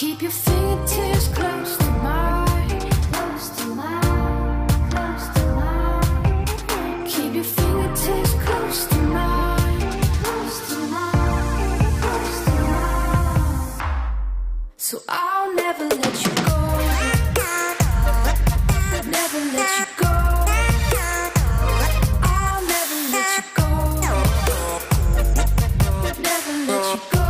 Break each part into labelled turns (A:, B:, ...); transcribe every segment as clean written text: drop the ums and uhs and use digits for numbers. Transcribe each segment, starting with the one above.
A: Keep your fingertips close to mine, close to mine, close to mine. Keep your fingertips close to mine, close to mine, close to mine. So I'll never let you go, never let you go. I'll never let you go, never let you go.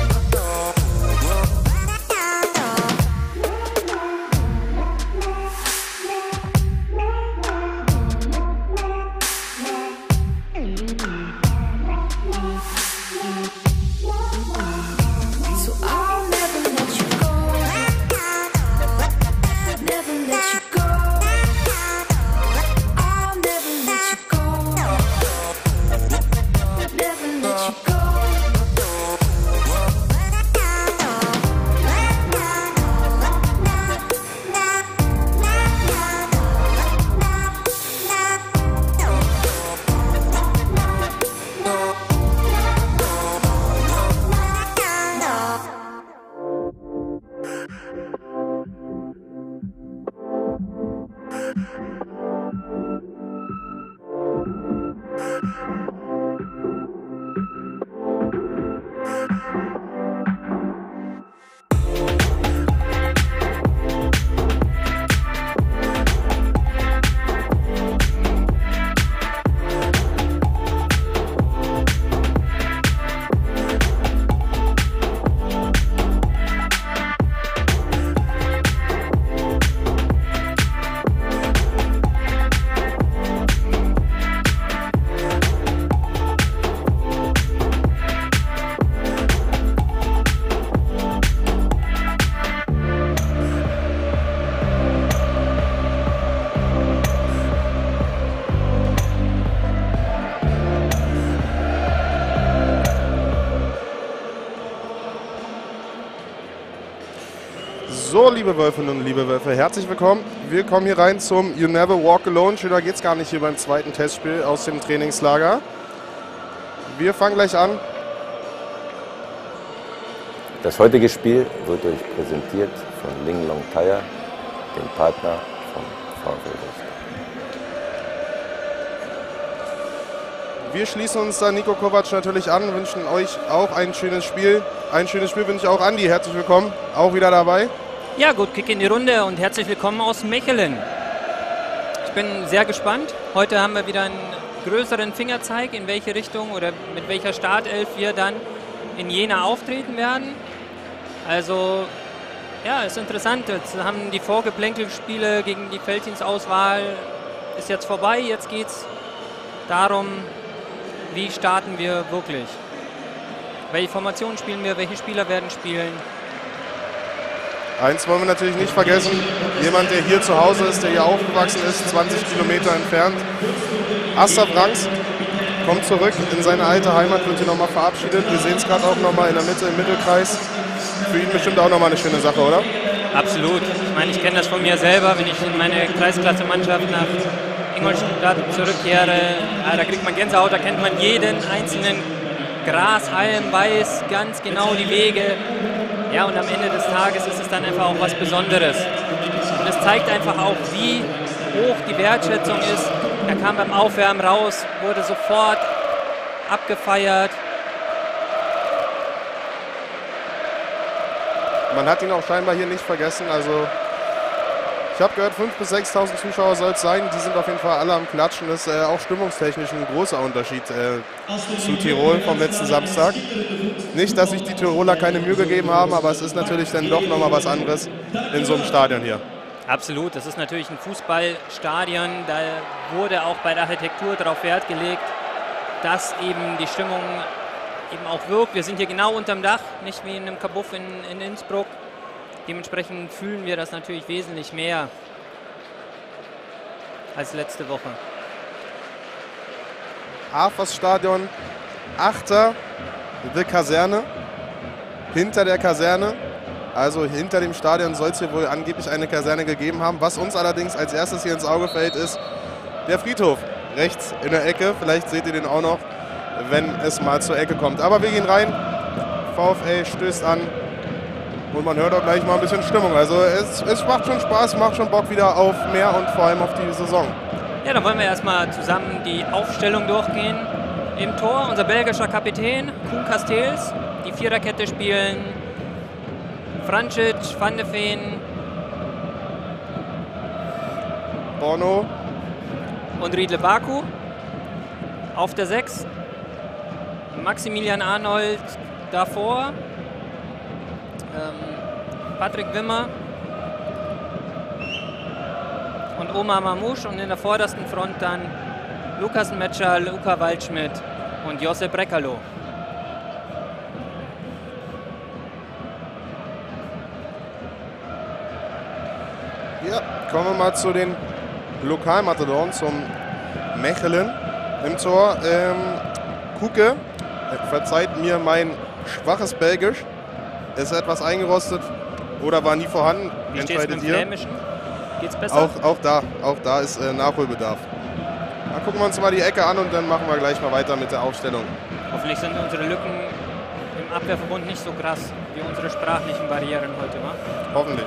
B: So, liebe Wölfinnen und liebe Wölfe, herzlich willkommen. Wir kommen hier rein zum You Never Walk Alone. Schöner geht's gar nicht hier beim zweiten Testspiel aus dem Trainingslager. Wir fangen gleich an.
C: Das heutige Spiel wird euch präsentiert von Ling Long Tire, dem Partner vom VfL Wolfsburg.
B: Wir schließen uns da Nico Kovac natürlich an, wünschen euch auch ein schönes Spiel. Ein schönes Spiel wünsche ich auch Andi. Herzlich willkommen, auch wieder dabei.
D: Ja, gut, Kick in die Runde und herzlich willkommen aus Mechelen. Ich bin sehr gespannt. Heute haben wir wieder einen größeren Fingerzeig, in welche Richtung oder mit welcher Startelf wir dann in Jena auftreten werden. Also, ja, ist interessant. Jetzt haben die Vorgeplänkelspiele gegen die Felddienstauswahl ist jetzt vorbei. Jetzt geht es darum, wie starten wir wirklich. Welche Formation spielen wir, welche Spieler werden spielen.
B: Eins wollen wir natürlich nicht vergessen, jemand, der hier zu Hause ist, der hier aufgewachsen ist, 20 Kilometer entfernt. Asta Branks kommt zurück in seine alte Heimat, wird hier nochmal verabschiedet. Wir sehen es gerade auch nochmal in der Mitte, im Mittelkreis. Für ihn bestimmt auch nochmal eine schöne Sache, oder?
D: Absolut. Ich meine, ich kenne das von mir selber, wenn ich in meine Kreisklasse-Mannschaft nach Ingolstadt zurückkehre. Da kriegt man Gänsehaut, da kennt man jeden einzelnen Grashalm, weiß ganz genau die Wege. Ja, und am Ende des Tages ist es dann einfach auch was Besonderes. Und es zeigt einfach auch, wie hoch die Wertschätzung ist. Er kam beim Aufwärmen raus, wurde sofort abgefeiert.
B: Man hat ihn auch scheinbar hier nicht vergessen. Also ich habe gehört, 5.000 bis 6.000 Zuschauer soll es sein. Die sind auf jeden Fall alle am Klatschen. Das ist auch stimmungstechnisch ein großer Unterschied zu Tirol vom letzten Samstag. Nicht, dass sich die Tiroler keine Mühe gegeben haben, aber es ist natürlich dann doch nochmal was anderes in so einem Stadion hier.
D: Absolut, das ist natürlich ein Fußballstadion. Da wurde auch bei der Architektur darauf Wert gelegt, dass eben die Stimmung eben auch wirkt. Wir sind hier genau unterm Dach, nicht wie in einem Kabuff in Innsbruck. Dementsprechend fühlen wir das natürlich wesentlich mehr als letzte Woche.
B: AFAS-Stadion, 8. der Kaserne, hinter der Kaserne. Also hinter dem Stadion soll es hier wohl angeblich eine Kaserne gegeben haben. Was uns allerdings als erstes hier ins Auge fällt, ist der Friedhof rechts in der Ecke. Vielleicht seht ihr den auch noch, wenn es mal zur Ecke kommt. Aber wir gehen rein. VfL stößt an. Und man hört auch gleich mal ein bisschen Stimmung. Also es macht schon Spaß, macht schon Bock wieder auf mehr und vor allem auf die Saison.
D: Ja, dann wollen wir erstmal zusammen die Aufstellung durchgehen. Im Tor unser belgischer Kapitän, Koen Casteels. Die Viererkette spielen Vrancic, Van de Ven,
B: Bono.
D: und Riedle Baku. Auf der 6 Maximilian Arnold davor, Patrick Wimmer und Omar Mamouche, und in der vordersten Front dann Lukas Metscher, Luca Waldschmidt und Josep Brekalo.
B: Ja, kommen wir mal zu den Lokalmatadoren, zum Mechelen im Tor. Kuke, verzeiht mir mein schwaches Belgisch, ist etwas eingerostet oder war nie vorhanden.
D: Wie steht es mit dem
B: ihr.
D: Flämischen? Geht's besser?
B: Auch da ist Nachholbedarf. Dann gucken wir uns mal die Ecke an und dann machen wir gleich mal weiter mit der Aufstellung.
D: Hoffentlich sind unsere Lücken im Abwehrverbund nicht so krass wie unsere sprachlichen Barrieren heute, wa?
B: Hoffentlich.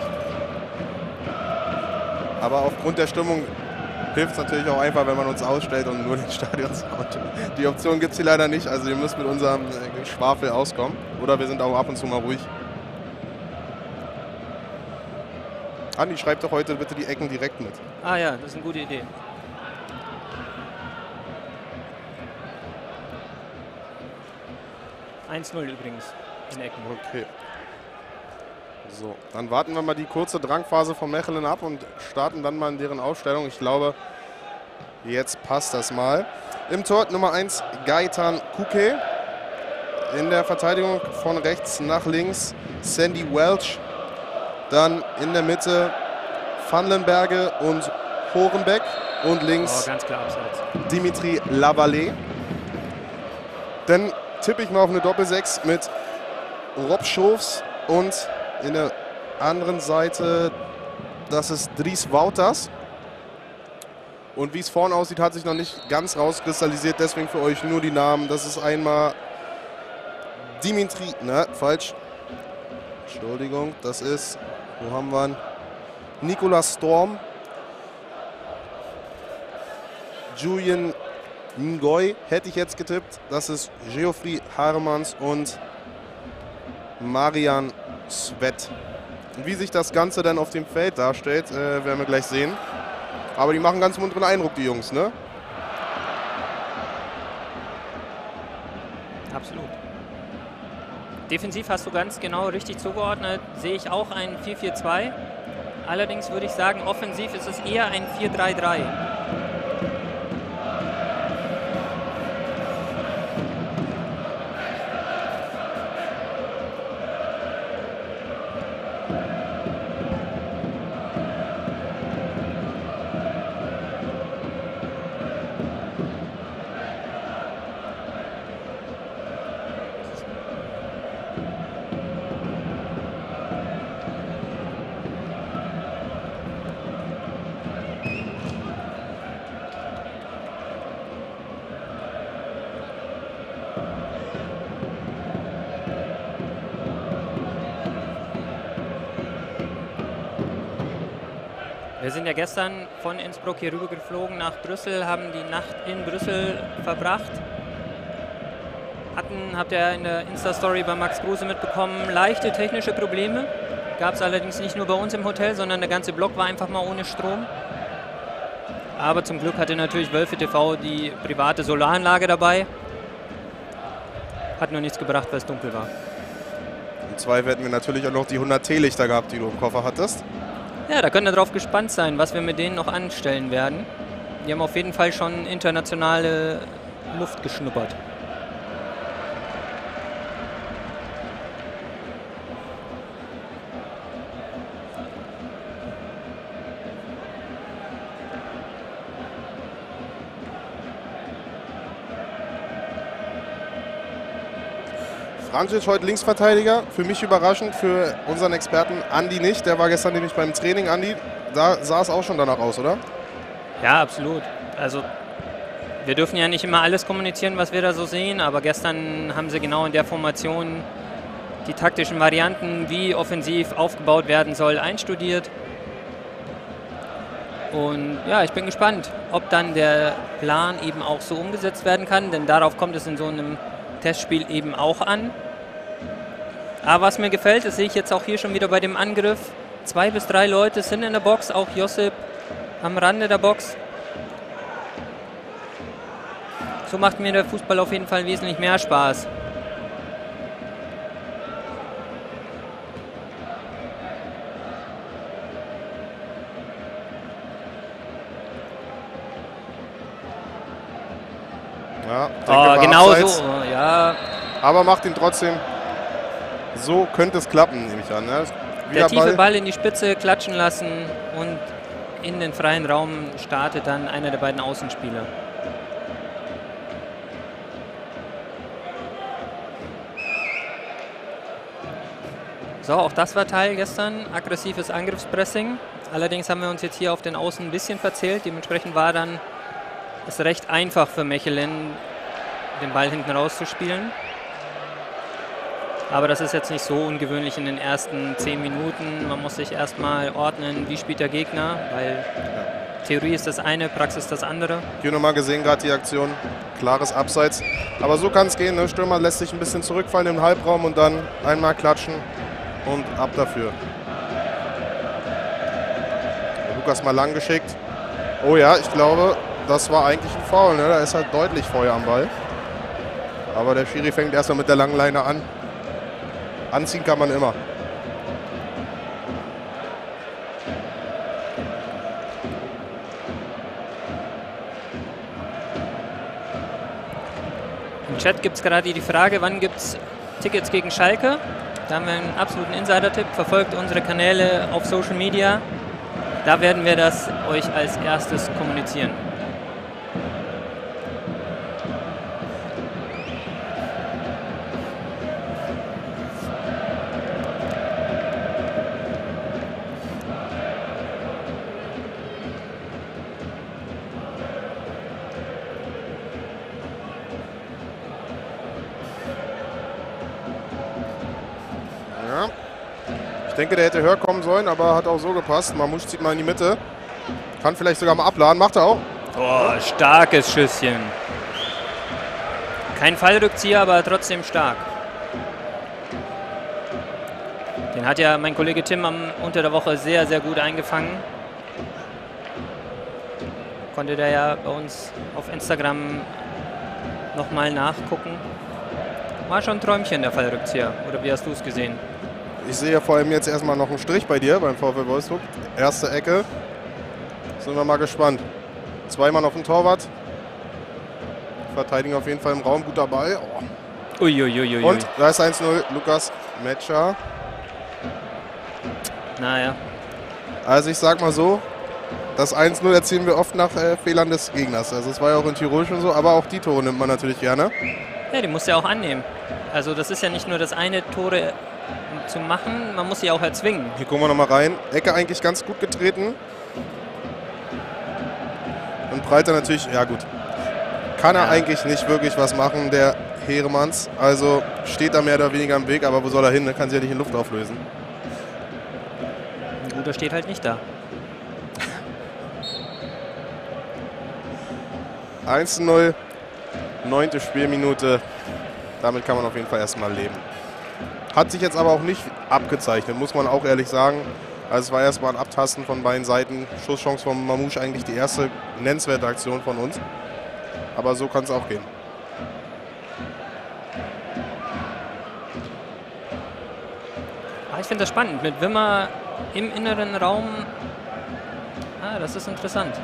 B: Aber aufgrund der Stimmung hilft es natürlich auch einfach, wenn man uns ausstellt und nur den Stadionsound. Die Option gibt es hier leider nicht, also ihr müsst mit unserem Geschwafel auskommen. Oder wir sind auch ab und zu mal ruhig. Andi, schreibt doch heute bitte die Ecken direkt mit.
D: Ah ja, das ist eine gute Idee. Übrigens in Ecken.
B: Okay. So, dann warten wir mal die kurze Drangphase von Mechelen ab und starten dann mal in deren Aufstellung. Ich glaube, jetzt passt das mal. Im Tor Nummer 1 Gaetan Kuke. In der Verteidigung von rechts nach links Sandy Welch. Dann in der Mitte Vandenberge und Horenbeck. Und links
D: ganz klar abseits.
B: Dimitri Lavallee. Dann tippe ich mal auf eine Doppel-6 mit Rob Schoofs und in der anderen Seite, das ist Dries Wouters. Und wie es vorne aussieht, hat sich noch nicht ganz rauskristallisiert. Deswegen für euch nur die Namen. Das ist einmal Dimitri, falsch. Entschuldigung, das ist, wo haben wir ihn? Nicolas Storm. Julian Ngoy hätte ich jetzt getippt. Das ist Geoffrey Haremans und Marian Svet. Und wie sich das Ganze dann auf dem Feld darstellt, werden wir gleich sehen. Aber die machen ganz munteren Eindruck, die Jungs, ne?
D: Absolut. Defensiv hast du ganz genau richtig zugeordnet. Sehe ich auch ein 4-4-2. Allerdings würde ich sagen, offensiv ist es eher ein 4-3-3. Wir sind ja gestern von Innsbruck hier rüber geflogen nach Brüssel, haben die Nacht in Brüssel verbracht. Habt ihr in der Insta-Story bei Max Kruse mitbekommen, leichte technische Probleme. Gab es allerdings nicht nur bei uns im Hotel, sondern der ganze Block war einfach mal ohne Strom. Aber zum Glück hatte natürlich Wölfe TV die private Solaranlage dabei. Hat nur nichts gebracht, weil es dunkel war.
B: Im Zweifel hätten wir natürlich auch noch die 100 Teelichter gehabt, die du im Koffer hattest.
D: Ja, da könnt ihr drauf gespannt sein, was wir mit denen noch anstellen werden. Die haben auf jeden Fall schon internationale Luft geschnuppert.
B: Vrancic heute Linksverteidiger, für mich überraschend, für unseren Experten Andi nicht. Der war gestern nämlich beim Training. Andi, da sah es auch schon danach aus, oder?
D: Ja, absolut. Also wir dürfen ja nicht immer alles kommunizieren, was wir da so sehen, aber gestern haben sie genau in der Formation die taktischen Varianten, wie offensiv aufgebaut werden soll, einstudiert. Und ja, ich bin gespannt, ob dann der Plan eben auch so umgesetzt werden kann, denn darauf kommt es in so einem Testspiel eben auch an. Aber was mir gefällt, das sehe ich jetzt auch hier schon wieder bei dem Angriff. 2 bis 3 Leute sind in der Box, auch Josip am Rande der Box. So macht mir der Fußball auf jeden Fall wesentlich mehr Spaß.
B: Ja,
D: Genau
B: abseits.
D: so, ja.
B: Aber macht ihn trotzdem. So könnte es klappen, nehme ich an. Ne?
D: Der tiefe Ball in die Spitze klatschen lassen und in den freien Raum startet dann einer der beiden Außenspieler. So, auch das war Teil gestern, aggressives Angriffspressing. Allerdings haben wir uns jetzt hier auf den Außen ein bisschen verzählt. Dementsprechend war dann es recht einfach für Mechelen, den Ball hinten rauszuspielen. Aber das ist jetzt nicht so ungewöhnlich in den ersten 10 Minuten. Man muss sich erstmal ordnen, wie spielt der Gegner, weil Theorie ist das eine, Praxis das andere.
B: Hier nochmal gesehen, gerade die Aktion. Klares Abseits. Aber so kann es gehen. Ne? Stürmer lässt sich ein bisschen zurückfallen im Halbraum und dann einmal klatschen und ab dafür. Lukas mal lang geschickt. Oh ja, ich glaube, das war eigentlich ein Foul. Ne? Da ist halt deutlich Feuer am Ball. Aber der Schiri fängt erstmal mit der langen Leine an. Anziehen kann man immer.
D: Im Chat gibt es gerade die Frage, wann gibt es Tickets gegen Schalke? Da haben wir einen absoluten Insider-Tipp. Verfolgt unsere Kanäle auf Social Media. Da werden wir das euch als erstes kommunizieren.
B: Ich denke, der hätte höher kommen sollen, aber hat auch so gepasst. Mamouche zieht mal in die Mitte. Kann vielleicht sogar mal abladen. Macht er auch.
D: Oh, starkes Schüsschen. Kein Fallrückzieher, aber trotzdem stark. Den hat ja mein Kollege Tim unter der Woche sehr, sehr gut eingefangen. Konnte der ja bei uns auf Instagram nochmal nachgucken. War schon ein Träumchen, der Fallrückzieher. Oder wie hast du es gesehen?
B: Ich sehe ja vor allem jetzt erstmal noch einen Strich bei dir beim VfL Wolfsburg. Erste Ecke. Sind wir mal gespannt. 2 Mann auf dem Torwart. Verteidigen auf jeden Fall im Raum. Guter Ball. Oh.
D: Uiuiuiui.
B: Und da ist 1-0. Lukas Metscher.
D: Naja.
B: Also ich sag mal so, das 1-0 erzielen wir oft nach Fehlern des Gegners. Also es war ja auch in Tirol schon so, aber auch die Tore nimmt man natürlich gerne.
D: Ja, die muss ja auch annehmen. Also das ist ja nicht nur das eine Tore zu machen, man muss sie auch erzwingen.
B: Hier gucken wir nochmal rein. Ecke eigentlich ganz gut getreten. Und Breiter natürlich, ja gut. Kann er eigentlich nicht wirklich was machen, der Heeremanns. Also steht da mehr oder weniger im Weg, aber wo soll er hin? Er kann sich ja nicht in Luft auflösen.
D: Ein guter steht halt nicht da.
B: 1-0, 9. Spielminute. Damit kann man auf jeden Fall erstmal leben. Hat sich jetzt aber auch nicht abgezeichnet, muss man auch ehrlich sagen. Also es war erstmal ein Abtasten von beiden Seiten. Schusschance von Mamouche eigentlich die erste nennenswerte Aktion von uns. Aber so kann es auch gehen.
D: Ich finde das spannend. Mit Wimmer im inneren Raum. Das ist interessant.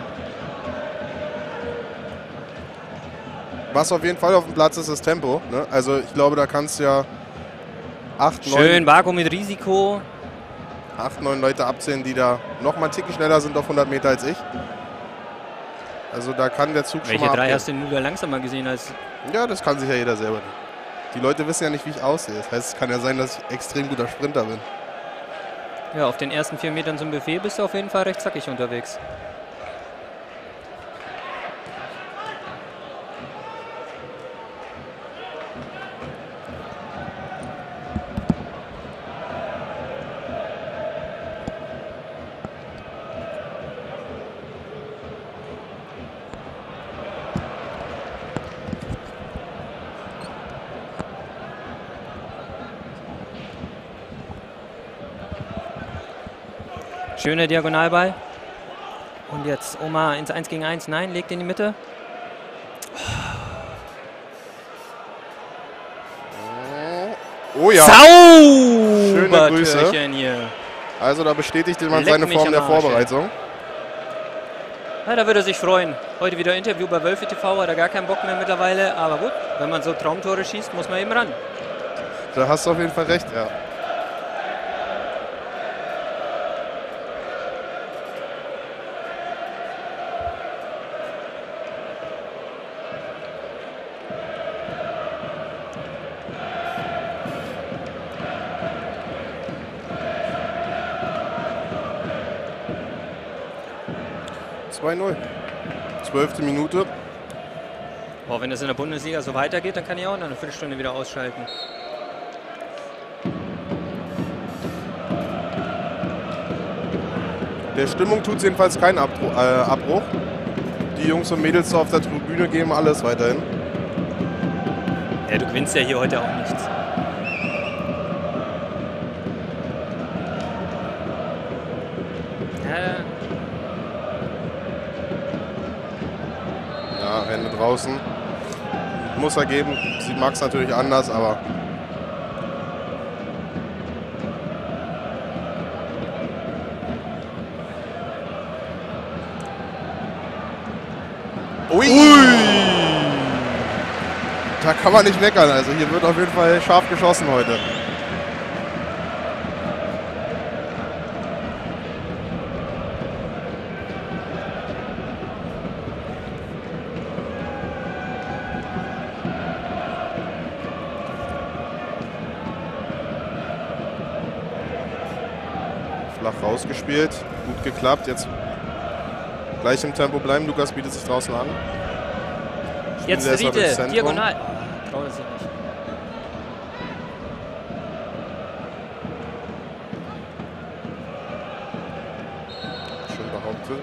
B: Was auf jeden Fall auf dem Platz ist, ist Tempo. Ne? Also ich glaube, da kannst du ja 8,
D: Schön, Baku mit Risiko.
B: 8, 9 Leute abzählen, die da noch mal einen Ticken schneller sind auf 100 Meter als ich. Also da kann der Zug schon mal
D: Welche 3
B: abgehen.
D: hast du denn nur langsamer gesehen als...
B: Ja, das kann sich ja jeder selber nicht. Die Leute wissen ja nicht, wie ich aussehe. Das heißt, es kann ja sein, dass ich extrem guter Sprinter bin.
D: Ja, auf den ersten 4 Metern zum Buffet bist du auf jeden Fall recht zackig unterwegs. Schöner Diagonalball. Und jetzt Omar ins 1 gegen 1. Nein, legt in die Mitte.
B: Oh ja.
D: Schöne
B: Grüße.
D: Hier.
B: Also da bestätigt jemand
D: Leck
B: seine
D: mich
B: Form
D: am
B: der
D: Arsch,
B: Vorbereitung.
D: Ja, da würde er sich freuen. Heute wieder Interview bei Wölfe TV, hat er gar keinen Bock mehr mittlerweile. Aber gut, wenn man so Traumtore schießt, muss man eben ran.
B: Da hast du auf jeden Fall recht, ja. (2:0). 12. Minute.
D: Boah, wenn es in der Bundesliga so weitergeht, dann kann ich auch nach einer Viertelstunde wieder ausschalten.
B: Der Stimmung tut es jedenfalls keinen Abbruch. Die Jungs und Mädels auf der Tribüne geben alles weiterhin.
D: Ja, du gewinnst ja hier heute auch nichts.
B: Ja, Hände draußen. Muss er geben. Sieht Max natürlich anders, aber... Ui! Da kann man nicht meckern. Also hier wird auf jeden Fall scharf geschossen heute. Flach rausgespielt. Gut geklappt. Jetzt gleich im Tempo bleiben. Lukas bietet sich draußen an.
D: Jetzt Riete, diagonal. Traut er sich nicht.
B: Schön behauptet.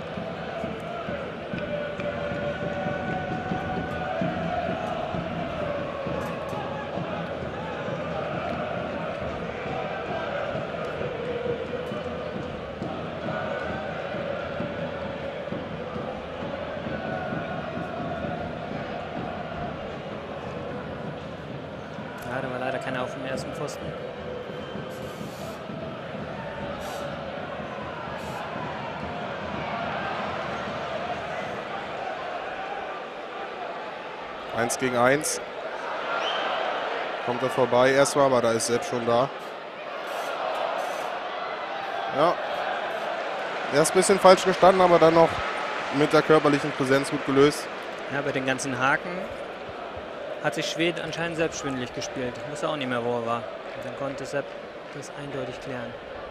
D: Ja, da war leider keiner auf dem ersten Pfosten.
B: Eins gegen 1. Kommt er vorbei erstmal, aber da ist Sepp schon da. Ja. Erst ein bisschen falsch gestanden, aber dann noch mit der körperlichen Präsenz gut gelöst.
D: Ja, bei den ganzen Haken hat sich Schwed anscheinend selbst schwindelig gespielt. Ich wusste auch nicht mehr, wo er war. Und dann konnte Sepp das eindeutig klären.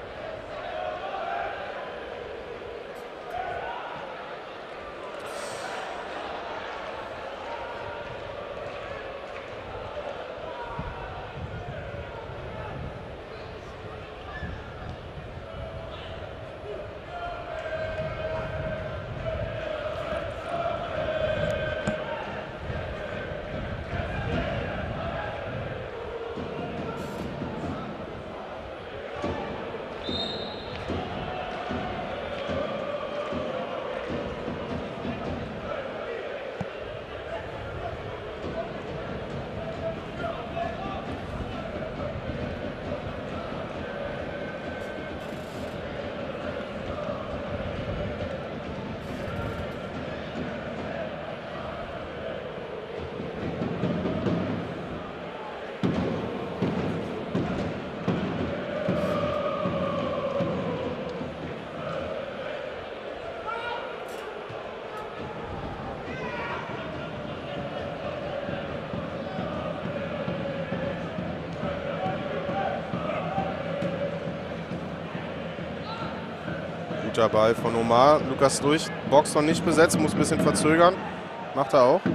B: Guter Ball von Omar. Lukas durch. Box noch nicht besetzt, muss ein bisschen verzögern. Macht er auch.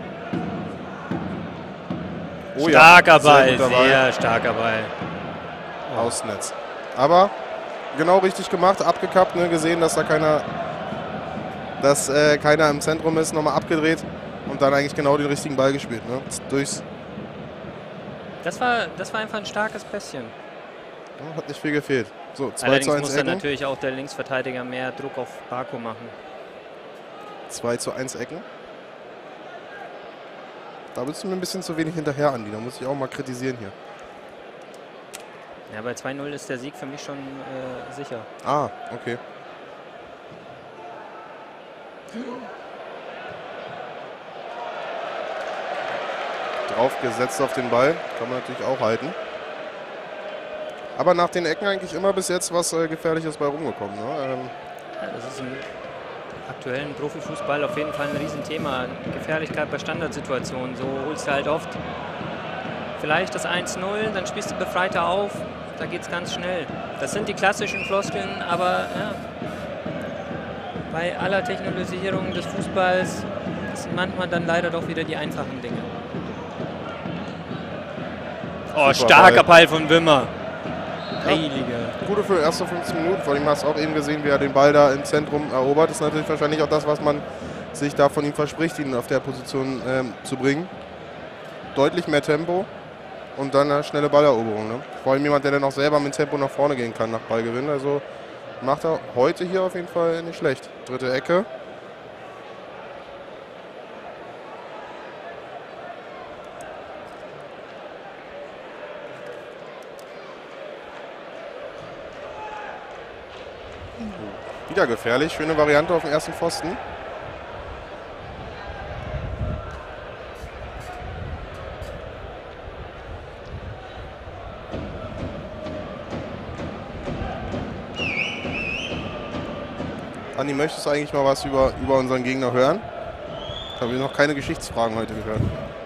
B: Oh
D: Starker
B: ja,
D: Ball,
B: guter Ball.
D: sehr starker Ball.
B: Außennetz. Aber genau richtig gemacht, abgekappt, ne, gesehen, dass da keiner im Zentrum ist, nochmal abgedreht und dann eigentlich genau den richtigen Ball gespielt. Ne? Durchs.
D: Das war einfach ein starkes Pässchen.
B: Ja, hat nicht viel gefehlt. So, 2
D: Allerdings
B: zu 1
D: muss dann
B: Ecken.
D: natürlich auch der Linksverteidiger mehr Druck auf Barco machen.
B: 2 zu 1 Ecken. Da bist du mir ein bisschen zu wenig hinterher, Andi. Da muss ich auch mal kritisieren hier.
D: Ja, bei 2-0 ist der Sieg für mich schon sicher.
B: Ah, okay. Draufgesetzt auf den Ball. Kann man natürlich auch halten. Aber nach den Ecken eigentlich immer bis jetzt was Gefährliches bei rumgekommen. Ne?
D: Ja, das ist im aktuellen Profifußball auf jeden Fall ein Riesenthema. Gefährlichkeit bei Standardsituationen. So holst du halt oft vielleicht das 1-0, dann spielst du befreiter auf. Da geht es ganz schnell. Das sind die klassischen Floskeln, aber ja, bei aller Technologisierung des Fußballs sind manchmal dann leider doch wieder die einfachen Dinge. Oh,
B: Super
D: starker
B: Ball.
D: Ball von Wimmer. Heilige.
B: Gute für erste 15 Minuten. Vor allem hast du auch eben gesehen, wie er den Ball da im Zentrum erobert. Das ist natürlich wahrscheinlich auch das, was man sich da von ihm verspricht, ihn auf der Position zu bringen. Deutlich mehr Tempo und dann eine schnelle Balleroberung. Ne? Vor allem jemand, der dann auch selber mit Tempo nach vorne gehen kann nach Ballgewinn. Also macht er heute hier auf jeden Fall nicht schlecht. Dritte Ecke. Wieder gefährlich. Schöne Variante auf dem ersten Pfosten. Andi, möchtest du eigentlich mal was über unseren Gegner hören? Ich habe noch keine Geschichtsfragen heute gehört.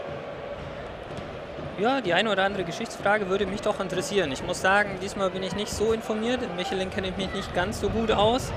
D: Ja, die eine oder andere Geschichtsfrage würde mich doch interessieren. Ich muss sagen, diesmal bin ich nicht so informiert. In Mechelen kenne ich mich nicht ganz so gut aus.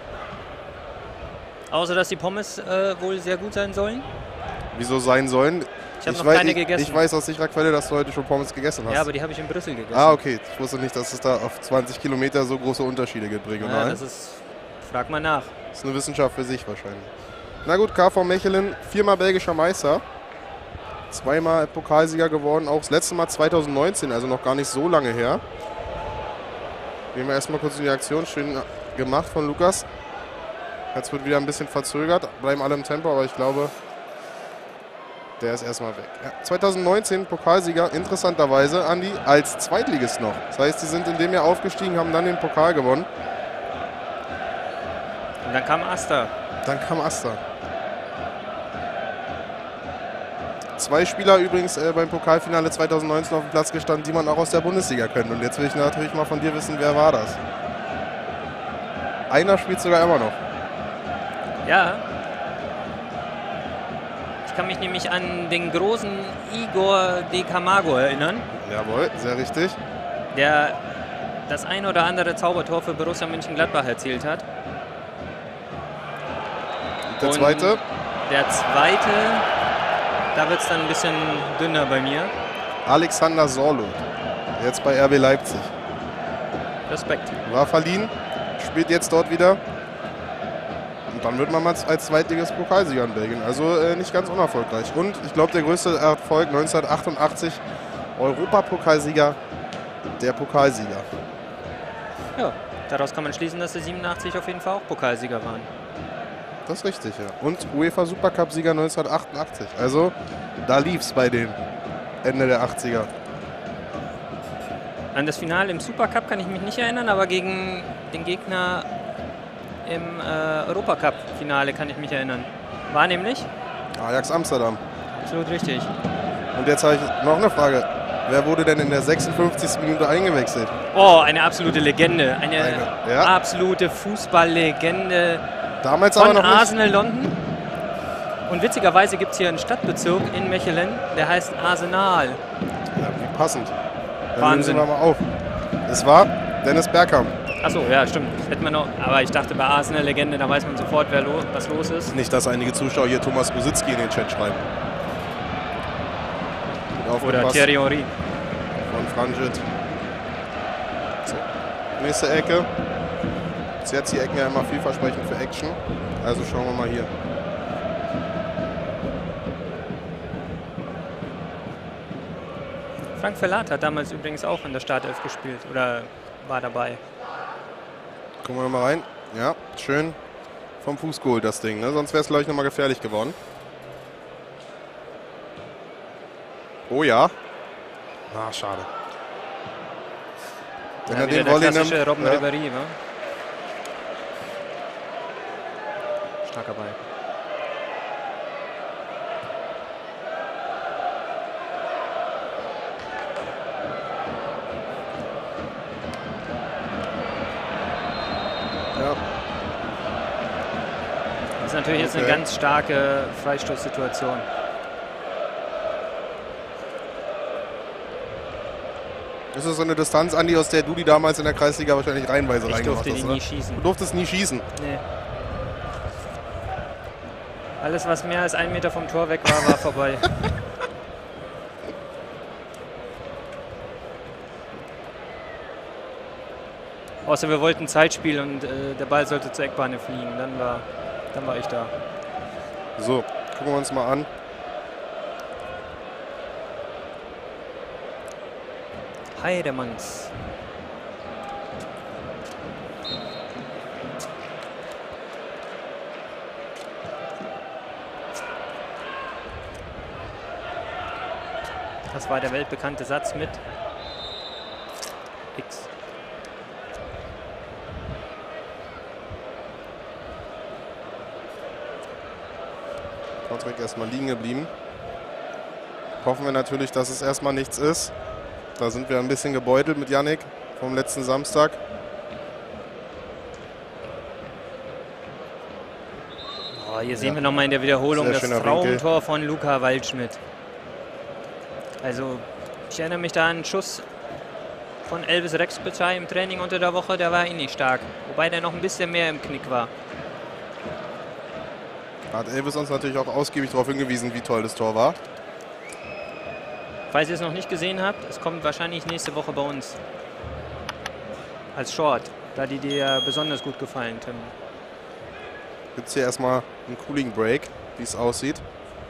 D: Außer, dass die Pommes wohl sehr gut sein sollen.
B: Wieso sein sollen?
D: Ich habe noch keine gegessen.
B: Ich weiß aus sicherer Quelle, dass du heute schon Pommes gegessen hast.
D: Ja, aber die habe ich in Brüssel gegessen.
B: Ah, okay. Ich wusste nicht, dass es da auf 20 Kilometer so große Unterschiede gibt regional.
D: Ja, das ist, frag mal nach.
B: Das ist eine Wissenschaft für sich wahrscheinlich. Na gut, KV Mechelen, 4-mal belgischer Meister. 2-mal Pokalsieger geworden, auch das letzte Mal 2019, also noch gar nicht so lange her. Gehen wir erstmal kurz in die Aktion. Schön gemacht von Lukas. Jetzt wird wieder ein bisschen verzögert, bleiben alle im Tempo, aber ich glaube, der ist erstmal weg. Ja, 2019 Pokalsieger, interessanterweise, Andi, als Zweitligist noch. Das heißt, sie sind in dem Jahr aufgestiegen, haben dann den Pokal gewonnen.
D: Und dann kam Asta.
B: Dann kam Asta. 2 Spieler übrigens beim Pokalfinale 2019 auf dem Platz gestanden, die man auch aus der Bundesliga kennt. Und jetzt will ich natürlich mal von dir wissen, wer war das? Einer spielt sogar immer noch.
D: Ja. Ich kann mich nämlich an den großen Igor de Camargo erinnern,
B: Jawohl, sehr richtig.
D: der das ein oder andere Zaubertor für Borussia Mönchengladbach erzielt hat.
B: Und der
D: Und
B: zweite?
D: Der zweite, da wird es dann ein bisschen dünner bei mir.
B: Alexander Sorloth. Jetzt bei RB Leipzig.
D: Respekt.
B: War verliehen, spielt jetzt dort wieder. Und dann wird man mal als Zweitligist Pokalsieger in Belgien. Also nicht ganz unerfolgreich. Und ich glaube, der größte Erfolg 1988, Europapokalsieger, der Pokalsieger.
D: Ja, daraus kann man schließen, dass sie 87 auf jeden Fall auch Pokalsieger waren.
B: Das ist richtig, ja. Und UEFA Supercup-Sieger 1988. Also da lief's bei denen Ende der 80er.
D: An das Finale im Supercup kann ich mich nicht erinnern, aber gegen den Gegner im Europacup-Finale kann ich mich erinnern. War nämlich?
B: Ajax Amsterdam.
D: Absolut richtig.
B: Und jetzt habe ich noch eine Frage. Wer wurde denn in der 56. Minute eingewechselt?
D: Oh, eine absolute Legende. Eine
B: Ja.
D: absolute Fußballlegende
B: Damals aber
D: von
B: noch nicht.
D: Arsenal London. Und witzigerweise gibt es hier einen Stadtbezirk in Mechelen, der heißt Arsenal.
B: Ja, wie passend. Dann
D: Wahnsinn.
B: lösen wir mal auf. Es war Dennis Bergkamp.
D: Achso, ja, stimmt. Hätten wir noch. Aber ich dachte, bei Arsenal Legende, da weiß man sofort, was los ist.
B: Nicht, dass einige Zuschauer hier Thomas Bositzki in den Chat schreiben. Gut
D: Oder
B: aufgepasst
D: Thierry Henry.
B: von Franjit. So. Nächste Ecke. Bis jetzt die Ecken ja immer vielversprechend für Action. Also schauen wir mal hier.
D: Frank Verlat hat damals übrigens auch in der Startelf gespielt oder war dabei.
B: Gucken wir mal rein. Ja, schön vom Fuß geholt das Ding. Ne? Sonst wäre es, glaube ich, nochmal gefährlich geworden. Oh ja. Ah, schade. Wenn
D: Ja,
B: er
D: wieder
B: den
D: der
B: Volley
D: klassische
B: nimmt.
D: Robben
B: Ja.
D: Ribéry, wa? Starker Ball.
B: Ja.
D: Das ist natürlich jetzt eine
B: Okay.
D: ganz starke Freistoßsituation.
B: Das ist so eine Distanz, Andi, aus der du die damals in der Kreisliga wahrscheinlich reihenweise
D: Ich
B: reingemacht
D: durfte
B: hast,
D: die
B: oder?
D: nie schießen.
B: Du durftest nie schießen.
D: Nee. Alles, was mehr als 1 Meter vom Tor weg war, war vorbei. Außer wir wollten Zeitspiel und der Ball sollte zur Eckbahn fliegen. Dann war ich da.
B: So, gucken wir uns mal an.
D: Heidemanns. Das war der weltbekannte Satz mit X.
B: Patrick erstmal liegen geblieben. Hoffen wir natürlich, dass es erstmal nichts ist. Da sind wir ein bisschen gebeutelt mit Yannick vom letzten Samstag.
D: Oh, hier sehen wir nochmal in der Wiederholung
B: Sehr
D: das
B: schöner
D: Traumtor von Luca Waldschmidt. Also, ich erinnere mich da an einen Schuss von Elvis Rexbitschei im Training unter der Woche, der war nicht stark. Wobei der noch ein bisschen mehr im Knick war.
B: Da hat Elvis uns natürlich auch ausgiebig darauf hingewiesen, wie toll das Tor war.
D: Falls ihr es noch nicht gesehen habt, es kommt wahrscheinlich nächste Woche bei uns. Als Short, da die dir besonders gut gefallen, Tim.
B: Gibt es hier erstmal einen Cooling Break, wie es aussieht.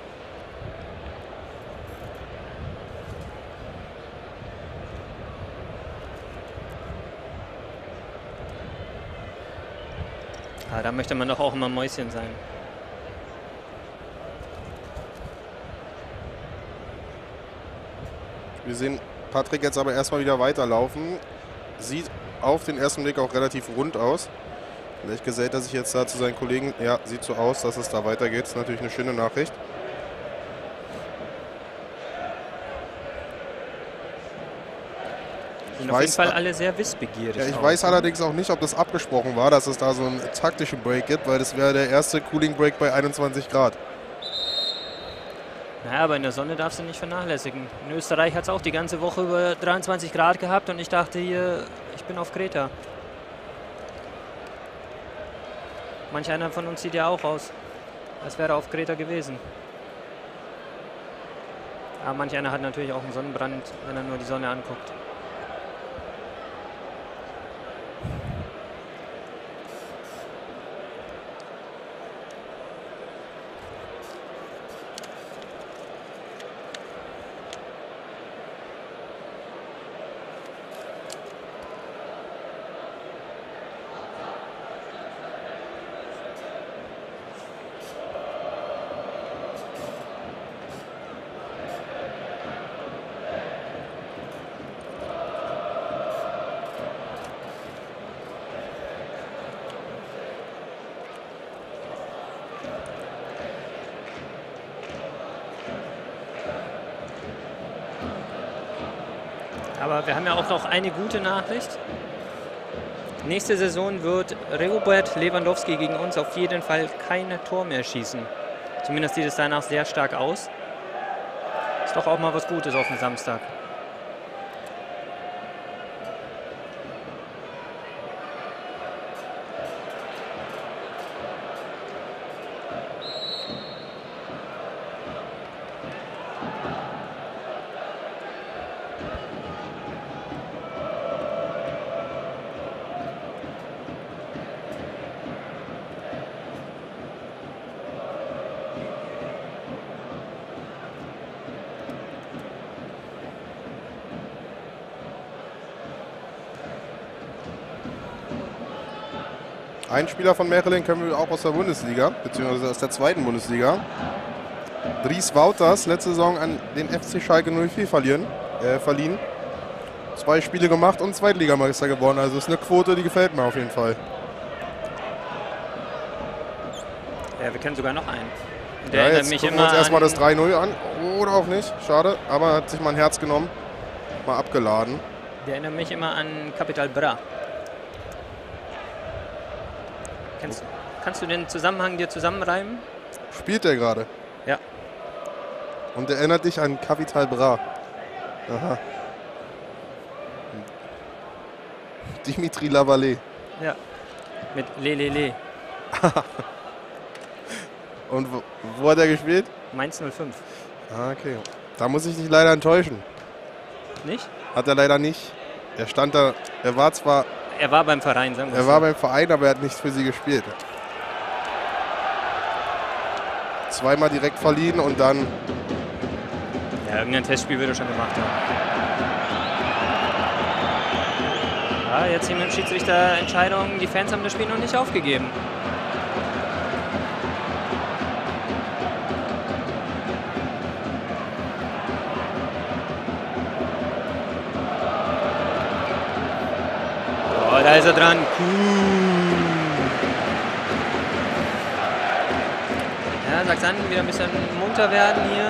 D: Ja, da möchte man doch auch immer Mäuschen sein.
B: Wir sehen Patrick jetzt aber erstmal wieder weiterlaufen. Sieht auf den ersten Blick auch relativ rund aus. Vielleicht gesellt er sich jetzt da zu seinen Kollegen. Ja, sieht so aus, dass es da weitergeht. Ist natürlich eine schöne Nachricht.
D: Sind
B: Ich
D: auf jeden
B: weiß-
D: Fall alle sehr wissbegierig.
B: Ja, ich
D: auch.
B: weiß allerdings auch nicht, ob das abgesprochen war, dass es da so einen taktischen Break gibt, weil das wäre der erste Cooling Break bei 21 Grad.
D: Naja, aber in der Sonne darfst du nicht vernachlässigen. In Österreich hat es auch die ganze Woche über 23 Grad gehabt und ich dachte hier, ich bin auf Kreta. Manch einer von uns sieht ja auch aus, als wäre er auf Kreta gewesen. Aber manch einer hat natürlich auch einen Sonnenbrand, wenn er nur die Sonne anguckt. Aber wir haben ja auch noch eine gute Nachricht. Nächste Saison wird Robert Lewandowski gegen uns auf jeden Fall kein Tor mehr schießen. Zumindest sieht es danach sehr stark aus. Ist doch auch mal was Gutes auf dem Samstag.
B: Ein Spieler von Mechelen kennen wir auch aus der Bundesliga, beziehungsweise aus der zweiten Bundesliga. Dries Wouters, letzte Saison an den FC Schalke 04 verliehen. 2 Spiele gemacht und Zweitligameister geworden. Also ist eine Quote, die gefällt mir auf jeden Fall.
D: Ja, wir kennen sogar noch einen. Der
B: Ja,
D: erinnert
B: jetzt
D: mich
B: gucken wir
D: immer
B: uns erstmal
D: an,
B: das 3-0 an. Oder auch nicht, schade. Aber hat sich mal ein Herz genommen, mal abgeladen.
D: der erinnert mich immer an Capital Bra. Kannst du den Zusammenhang dir zusammenreimen?
B: Spielt der gerade?
D: Ja.
B: Und erinnert dich an Capital Bra. Aha. Dimitri Lavallee.
D: Ja. Mit Le.
B: Und wo hat er gespielt?
D: Mainz 05.
B: Ah, okay. Da muss ich dich leider enttäuschen.
D: Nicht?
B: Hat er leider nicht. Er stand da, er war
D: beim Verein, sagen wir
B: Er
D: so.
B: war beim Verein, aber er hat nicht für sie gespielt. Zweimal direkt verliehen und dann...
D: Ja, irgendein Testspiel wird er schon gemacht haben. Ja, jetzt hier mit dem Schiedsrichter Entscheidung. Die Fans haben das Spiel noch nicht aufgegeben. Oh, da ist er dran. Ja, Sachsen wieder ein bisschen munter werden hier.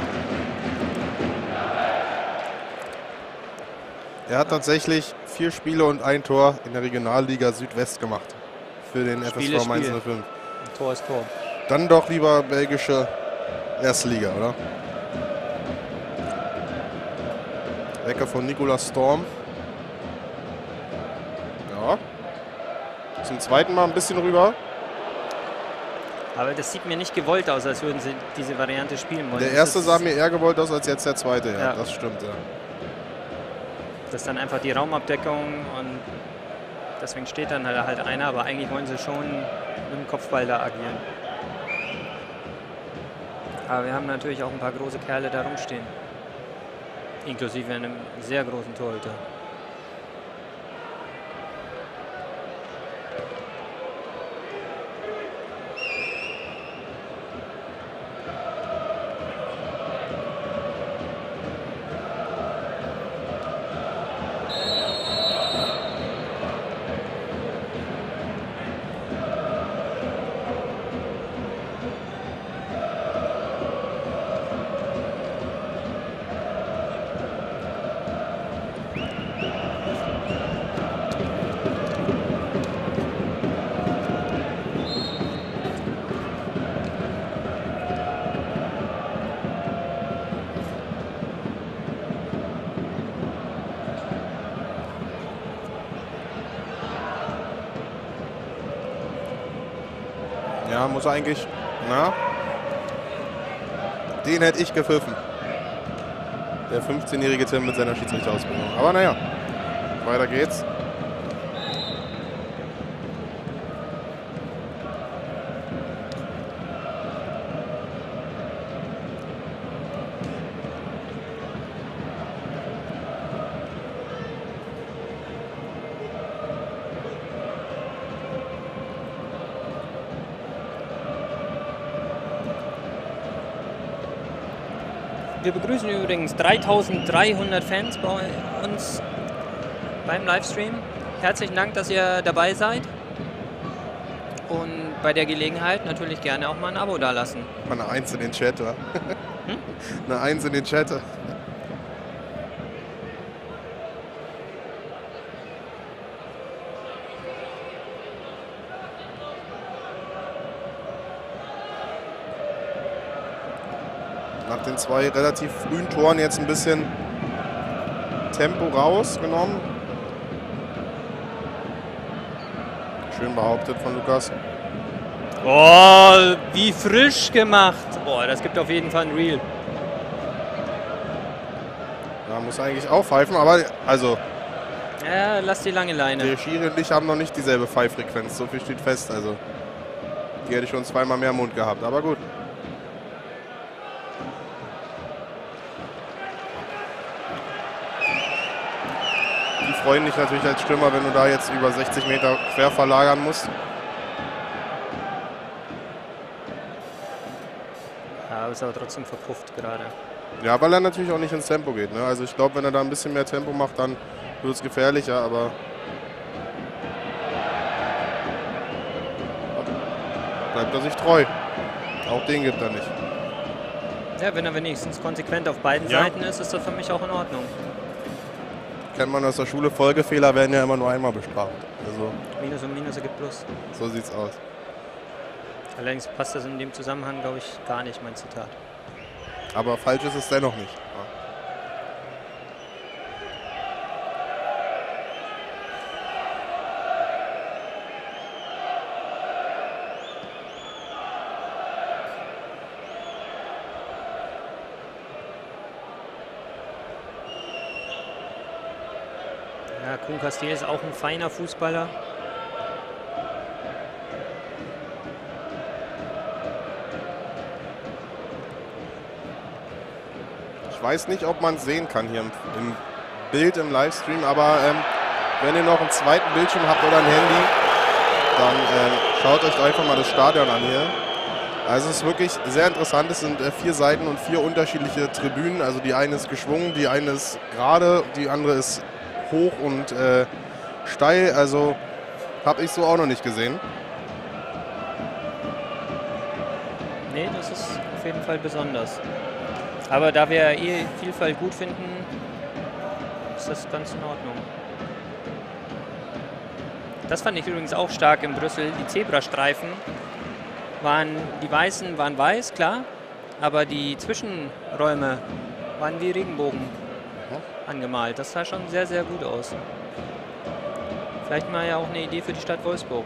B: Er hat tatsächlich 4 Spiele und ein Tor in der Regionalliga Südwest gemacht. Für den
D: Spiel
B: FSV
D: ist
B: Mainz
D: Spiel.
B: 05.
D: Tor ist Tor.
B: Dann doch lieber belgische Erstliga, oder? Ecke von Nicolas Storm. Ja. Zum zweiten Mal ein bisschen rüber.
D: Aber das sieht mir nicht gewollt aus, als würden sie diese Variante spielen wollen.
B: Der erste sah mir eher gewollt aus als jetzt der zweite. Ja,
D: Ja.
B: das stimmt, ja.
D: Das ist dann einfach die Raumabdeckung und deswegen steht dann halt einer, aber eigentlich wollen sie schon mit dem Kopfball da agieren. Aber wir haben natürlich auch ein paar große Kerle da rumstehen. Inklusive einem sehr großen Torhüter.
B: Ja, muss er eigentlich. Na? Den hätte ich gepfiffen. Der 15-jährige Tim mit seiner Schiedsrichterausbildung. Aber naja, weiter geht's.
D: Wir begrüßen übrigens 3300 Fans bei uns beim Livestream. Herzlichen Dank, dass ihr dabei seid. Und bei der Gelegenheit natürlich gerne auch mal ein Abo dalassen.
B: Mal eine 1 in den Chat, oder? Eine 1 in den Chat. Nach den 2 relativ frühen Toren jetzt ein bisschen Tempo rausgenommen. Schön behauptet von Lukas.
D: Oh, wie frisch gemacht. Boah, das gibt auf jeden Fall ein Reel.
B: Da muss eigentlich auch pfeifen, aber also
D: Ja, lass die lange Leine.
B: der Schiri und ich haben noch nicht dieselbe Pfeiffrequenz. So viel steht fest. Also die hätte ich schon 2-mal mehr im Mund gehabt, aber gut. Die freuen dich natürlich als Stürmer, wenn du da jetzt über 60 Meter quer verlagern musst.
D: ist aber trotzdem verpufft gerade.
B: Ja, weil er natürlich auch nicht ins Tempo geht. Ne? Also ich glaube, wenn er da ein bisschen mehr Tempo macht, dann wird es gefährlicher, aber bleibt er sich treu. Auch den gibt er nicht.
D: Ja, wenn er wenigstens konsequent auf beiden Seiten ist, ist das für mich auch in Ordnung.
B: Kennt man aus der Schule, Folgefehler werden ja immer nur einmal bestraft. Also
D: Minus und Minus ergibt Plus.
B: so sieht's aus.
D: Allerdings passt das in dem Zusammenhang, glaube ich, gar nicht, mein Zitat.
B: Aber falsch ist es dennoch nicht.
D: Ja, Kuhn Castells ist auch ein feiner Fußballer.
B: Ich weiß nicht, ob man es sehen kann hier im Bild, im Livestream, aber wenn ihr noch einen zweiten Bildschirm habt oder ein Handy, dann schaut euch einfach mal das Stadion an hier. Also es ist wirklich sehr interessant, es sind 4 Seiten und 4 unterschiedliche Tribünen. Also die eine ist geschwungen, die eine ist gerade, die andere ist hoch und steil. Also habe ich so auch noch nicht gesehen.
D: Nee, das ist auf jeden Fall besonders. Aber da wir Vielfalt gut finden, ist das ganz in Ordnung. Das fand ich übrigens auch stark in Brüssel. Die Zebrastreifen die Weißen waren weiß, klar, aber die Zwischenräume waren wie Regenbogen angemalt. Das sah schon sehr, sehr gut aus. Vielleicht mal ja auch eine Idee für die Stadt Wolfsburg.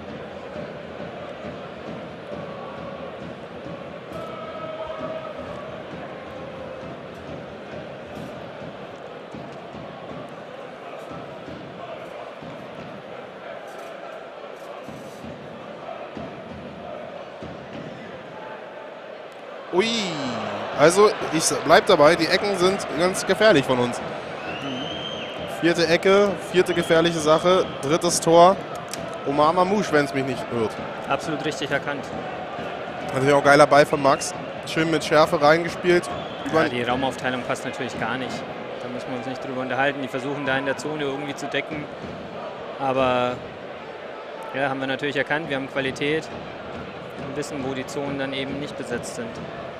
B: Ui, also ich bleib dabei, die Ecken sind ganz gefährlich von uns. 4. Ecke, 4. gefährliche Sache, 3. Tor. Omar Mamouche, wenn es mich nicht irrt.
D: Absolut richtig erkannt.
B: Natürlich auch geiler Ball von Max. Schön mit Schärfe reingespielt.
D: Ja, die Raumaufteilung passt natürlich gar nicht. Da müssen wir uns nicht drüber unterhalten. Die versuchen da in der Zone irgendwie zu decken. Aber ja, haben wir natürlich erkannt, wir haben Qualität und wissen, wo die Zonen dann eben nicht besetzt sind.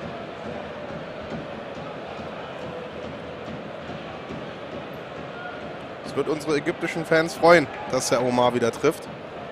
B: Es wird unsere ägyptischen Fans freuen, dass der Omar wieder trifft.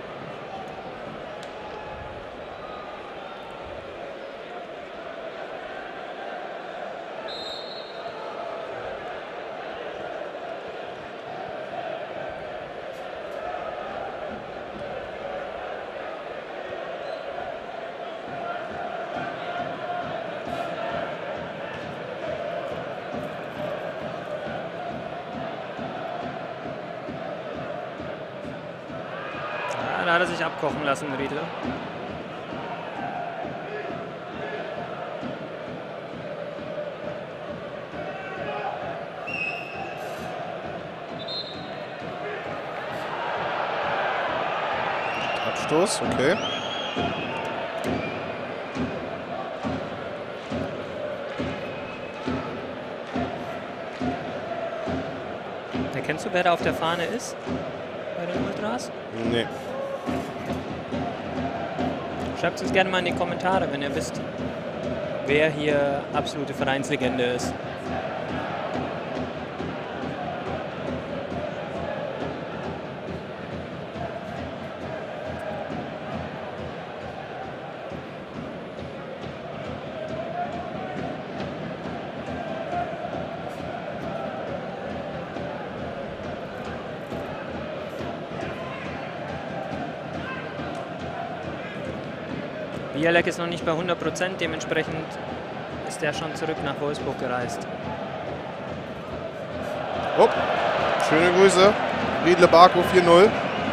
D: Da hat er sich abkochen lassen, Riedle.
B: Abstoß, okay.
D: Erkennst du, wer da auf der Fahne ist? Bei den Ultras?
B: Nee.
D: Schreibt es uns gerne mal in die Kommentare, wenn ihr wisst, wer hier absolute Vereinslegende ist. Bialek ist noch nicht bei 100%, dementsprechend ist er schon zurück nach Wolfsburg gereist.
B: Oh, schöne Grüße. Riedle Barco 4-0.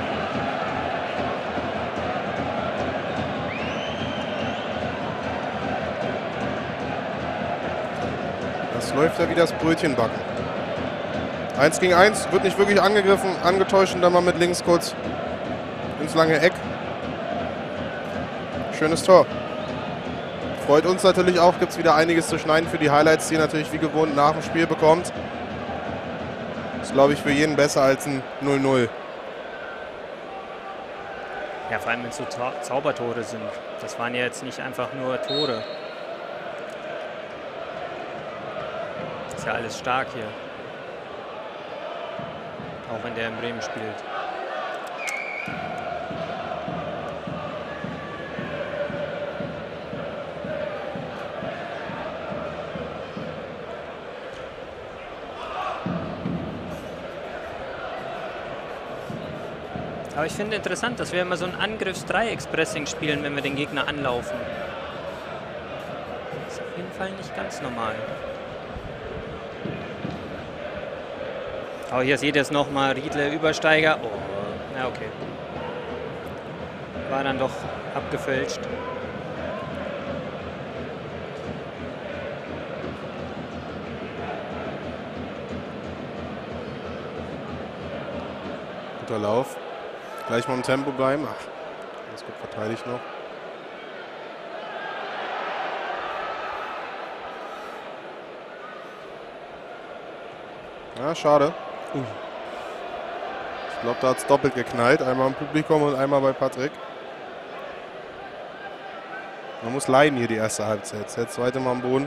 B: Das läuft ja wie das Brötchenbacken. 1 gegen 1, wird nicht wirklich angegriffen, angetäuscht und dann mal mit links kurz ins lange Eck. Schönes Tor. Freut uns natürlich auch, gibt es wieder einiges zu schneiden für die Highlights, die ihr natürlich wie gewohnt nach dem Spiel bekommt. Ist, glaube ich, für jeden besser als ein 0-0.
D: Ja, vor allem wenn es so Zaubertore sind. Das waren ja jetzt nicht einfach nur Tore. Das ist ja alles stark hier. Auch wenn der in Bremen spielt. Aber ich finde interessant, dass wir immer so ein Angriffs-Dreieckspressing spielen, wenn wir den Gegner anlaufen. Das ist auf jeden Fall nicht ganz normal. Aber hier seht ihr es nochmal, Riedle, Übersteiger. Oh, ja okay. War dann doch abgefälscht.
B: Guter Lauf. Gleich mal im Tempo bleiben. Ach, alles gut verteidigt noch. Ja, schade. Ich glaube, da hat es doppelt geknallt. Einmal im Publikum und einmal bei Patrick. Man muss leiden hier die erste Halbzeit. Jetzt zweite Mal am Boden.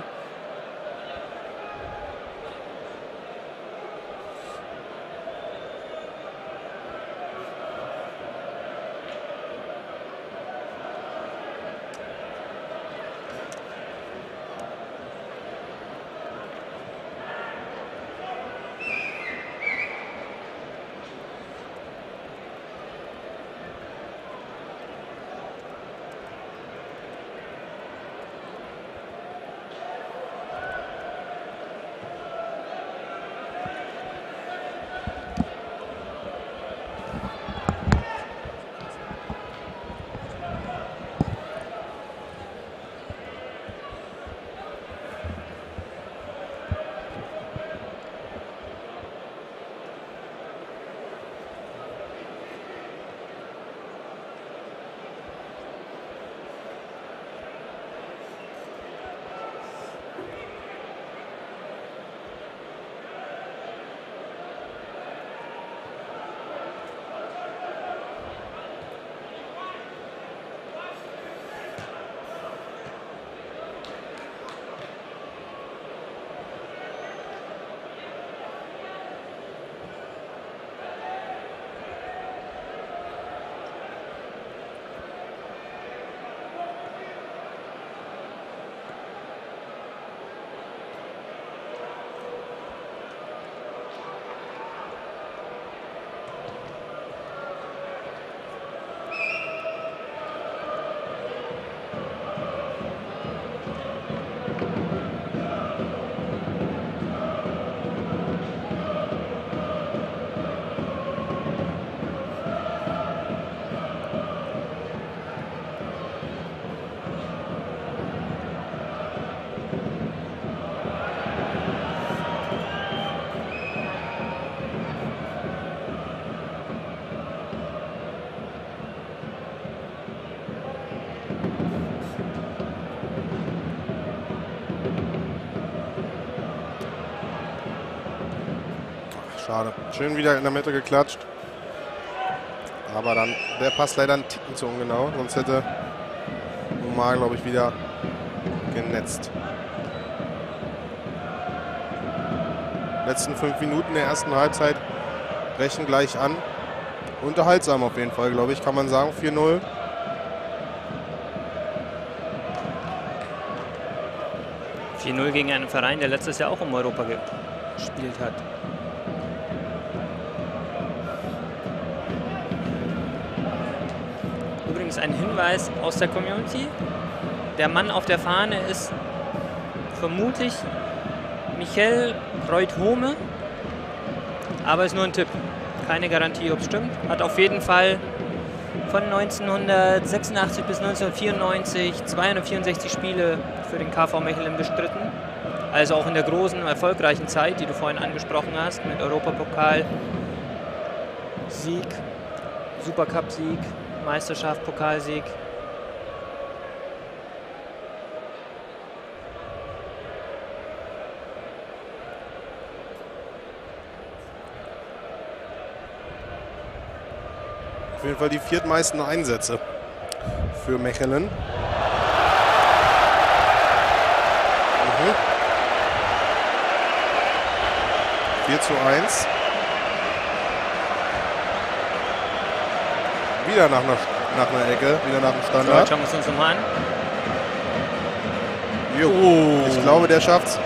B: Schade. Schön wieder in der Mitte geklatscht. Aber dann der Pass leider einen Ticken zu ungenau. Sonst hätte Omar, glaube ich, wieder genetzt. Letzten 5 Minuten der ersten Halbzeit brechen gleich an. Unterhaltsam auf jeden Fall, glaube ich, kann man sagen. 4-0.
D: Gegen einen Verein, der letztes Jahr auch um Europa gespielt hat. Übrigens ein Hinweis aus der Community. Der Mann auf der Fahne ist vermutlich Michel Reuthome, aber ist nur ein Tipp. Keine Garantie, ob es stimmt. Hat auf jeden Fall von 1986 bis 1994 264 Spiele für den KV Mechelen bestritten. Also auch in der großen, erfolgreichen Zeit, die du vorhin angesprochen hast, mit Europapokal, Sieg, Supercup-Sieg, Meisterschaft, Pokalsieg.
B: jeden Fall die viertmeisten Einsätze für Mechelen. Mhm. (4:1). Wieder nach einer Ecke, wieder nach dem
D: So,
B: Standard.
D: jetzt schauen wir es uns nochmal an.
B: Jo. Ich glaube, der schafft's.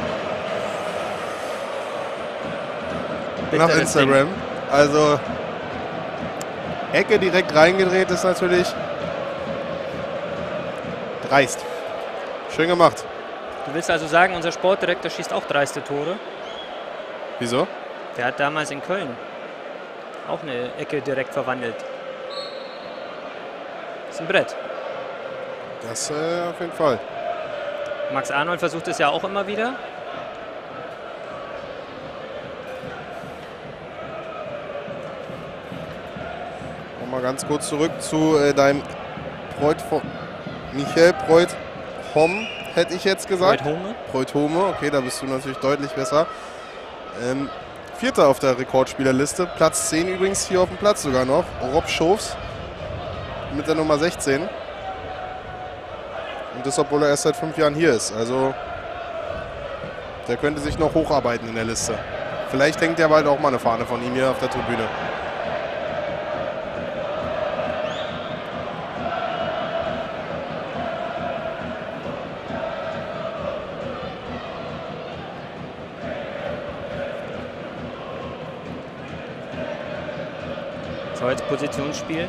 B: Nach
D: Bitteres
B: Instagram.
D: Ding.
B: Also Ecke direkt reingedreht ist natürlich dreist. Schön gemacht.
D: Du willst also sagen, unser Sportdirektor schießt auch dreiste Tore?
B: Wieso?
D: Der hat damals in Köln auch eine Ecke direkt verwandelt. Das ist ein Brett.
B: Das auf jeden Fall.
D: Max Arnold versucht es ja auch immer wieder.
B: Nochmal ganz kurz zurück zu deinem Michael Preuthom, hätte ich jetzt gesagt.
D: Home.
B: Preuthome, okay, da bist du natürlich deutlich besser. Vierter auf der Rekordspielerliste, Platz 10 übrigens hier auf dem Platz sogar noch. Rob Schofs mit der Nummer 16. Und das, obwohl er erst seit 5 Jahren hier ist. Also der könnte sich noch hocharbeiten in der Liste. Vielleicht hängt ja bald auch mal eine Fahne von ihm hier auf der Tribüne.
D: So, jetzt Positionsspiel.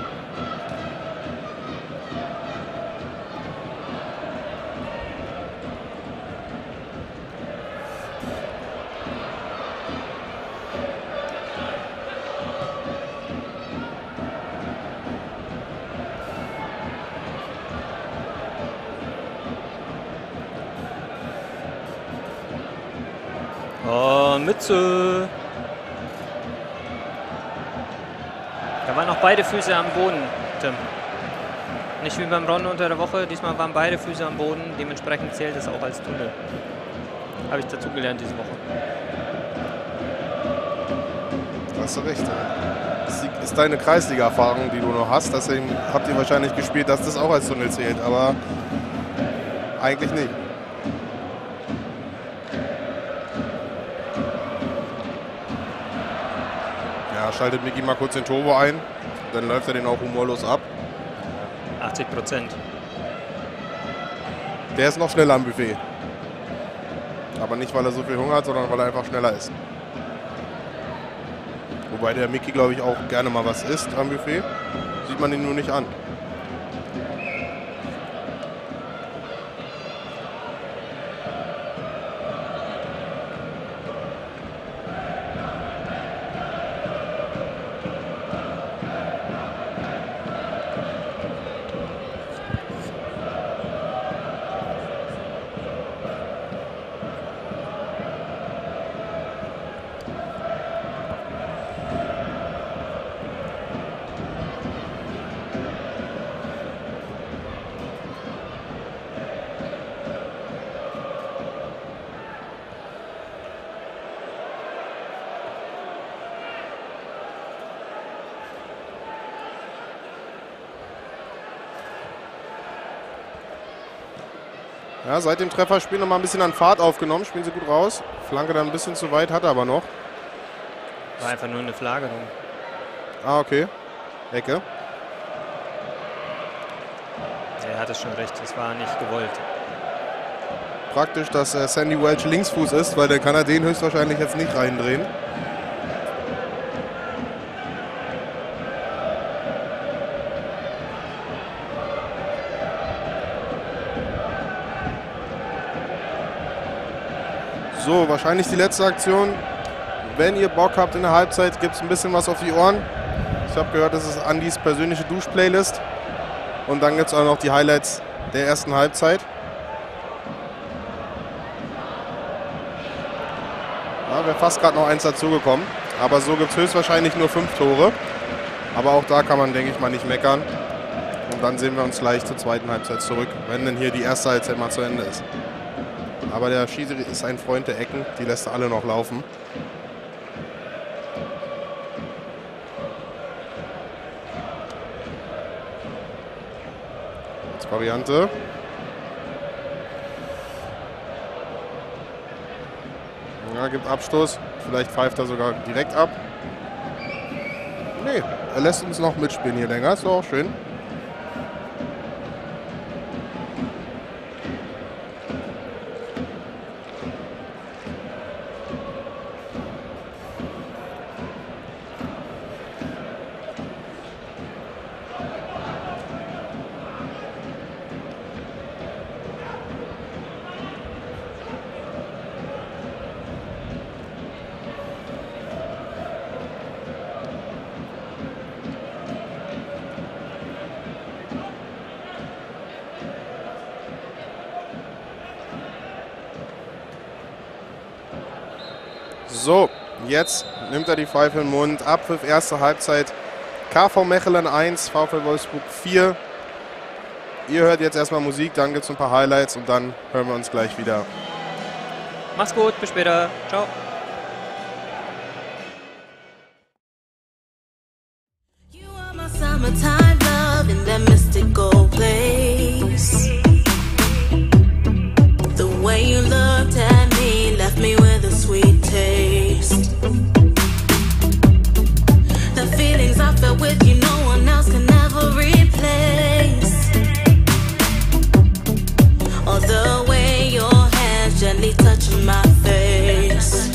D: Oh, Mütze. Da waren noch beide Füße am Boden, Tim. Nicht wie beim Rennen unter der Woche. Diesmal waren beide Füße am Boden. Dementsprechend zählt es auch als Tunnel. Habe ich dazugelernt diese Woche.
B: Da hast du recht. Das ist deine Kreisliga-Erfahrung, die du noch hast. Deswegen habt ihr wahrscheinlich gespielt, dass das auch als Tunnel zählt. Aber eigentlich nicht. Ja, schaltet Micky mal kurz den Turbo ein. Dann läuft er den auch humorlos ab.
D: 80%.
B: Der ist noch schneller am Buffet. Aber nicht, weil er so viel Hunger hat, sondern weil er einfach schneller ist. Wobei der Micky, glaube ich, auch gerne mal was isst am Buffet. Sieht man ihn nur nicht an. Ja, seit dem Trefferspiel noch mal ein bisschen an Fahrt aufgenommen, spielen sie gut raus. Flanke dann ein bisschen zu weit, hat er aber noch.
D: War einfach nur eine Flagerung.
B: Ah, okay. Ecke.
D: Er hat es schon recht, es war nicht gewollt.
B: Praktisch, dass Sandy Welch Linksfuß ist, weil der kann er den höchstwahrscheinlich jetzt nicht reindrehen. So, wahrscheinlich die letzte Aktion. Wenn ihr Bock habt in der Halbzeit, gibt es ein bisschen was auf die Ohren. Ich habe gehört, das ist Andys persönliche Duschplaylist. Und dann gibt es auch noch die Highlights der ersten Halbzeit. Ja, wäre fast gerade noch eins dazugekommen. Aber so gibt es höchstwahrscheinlich nur 5 Tore. Aber auch da kann man, denke ich mal, nicht meckern. Und dann sehen wir uns gleich zur zweiten Halbzeit zurück, wenn denn hier die erste Halbzeit mal zu Ende ist. Aber der Schiri ist ein Freund der Ecken, die lässt er alle noch laufen. Abseitsvariante. Ja, gibt Abstoß. Vielleicht pfeift er sogar direkt ab. Nee, er lässt uns noch mitspielen hier länger. Ist doch auch schön. So, jetzt nimmt er die Pfeife in den Mund. Abpfiff, erste Halbzeit. KV Mechelen 1, VfL Wolfsburg 4. Ihr hört jetzt erstmal Musik, dann gibt es ein paar Highlights und dann hören wir uns gleich wieder.
D: Mach's gut, bis später. Ciao.
E: You are my summertime love in that mystical place. The way you looked at me left me with a sweet taste. The feelings I felt with you, no one else can ever replace. Or the way your hands gently touching my face.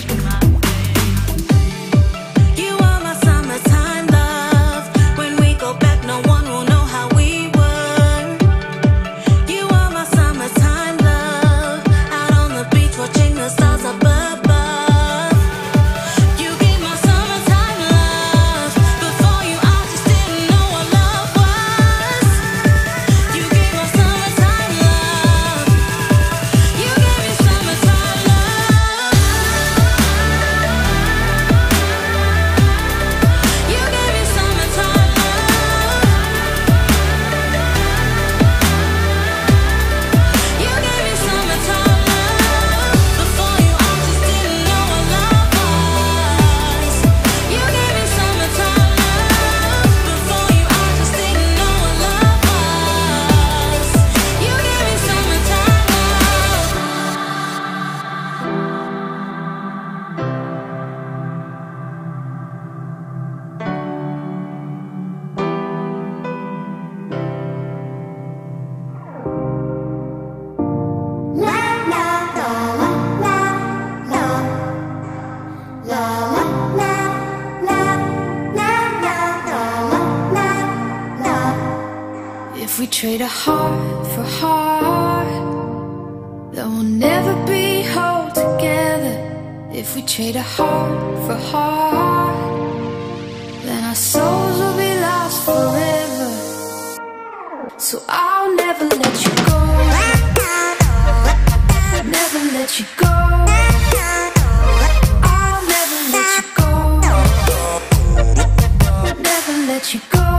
E: You are my summertime love. When we go back, no one will know how we were. You are my summertime love. Out on the beach watching the stars up above. You gave my summertime love. Before you, I just didn't know what love was. You gave my summertime love. You gave me summertime love. You gave me summertime love. You gave me summertime love. Before you, I just didn't know what love was. You gave me summertime love. Before you, I just didn't know what love was. You gave me summertime
A: If we trade a heart for heart, then we'll never be whole together. If we trade a heart for heart, then our souls will be lost forever. So I'll never let you go. Never let you go. I'll never let you go. Never let you go.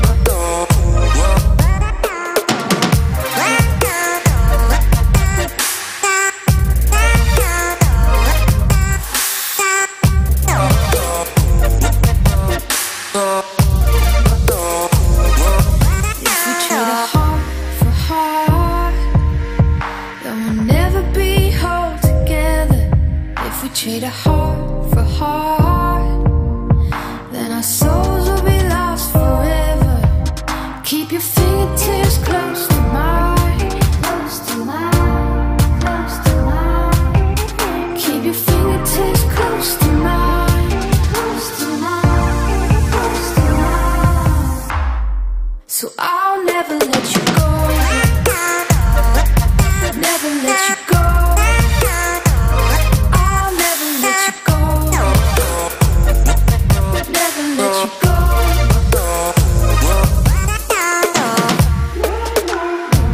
A: If we trade a heart for heart, then we'll never be whole together. If we trade a heart for heart, then our souls will be lost forever. Keep your fingertips close to mine, close to mine, close to mine. Keep your fingertips close to mine, close to mine, close to mine. So I'll never let you go. Never let you go. I'll never let you go. Never let you go.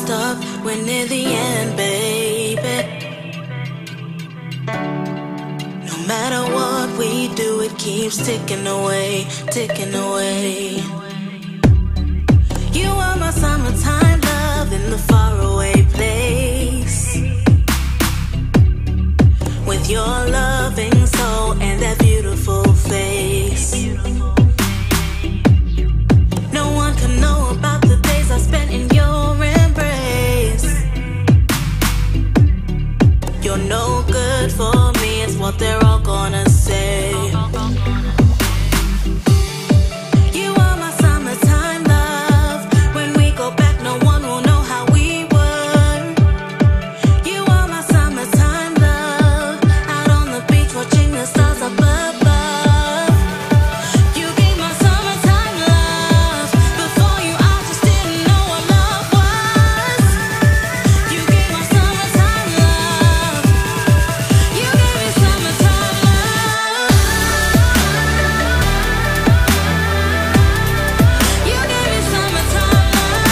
E: stop. We're near the end, baby. No matter what we do, it keeps ticking away, ticking away. You are my summertime love in the faraway place. With your loving soul and that beautiful face. No one can know about the days I spent in your embrace. You're no good for me, it's what they're all gonna say. You are my summertime love. When we go back, no one will know how we were. You are my summertime love. Out on the beach watching the stars up above. You gave my summertime love. Before you, I just didn't know what love was. You gave my summertime love. You gave me summertime love. You gave me summertime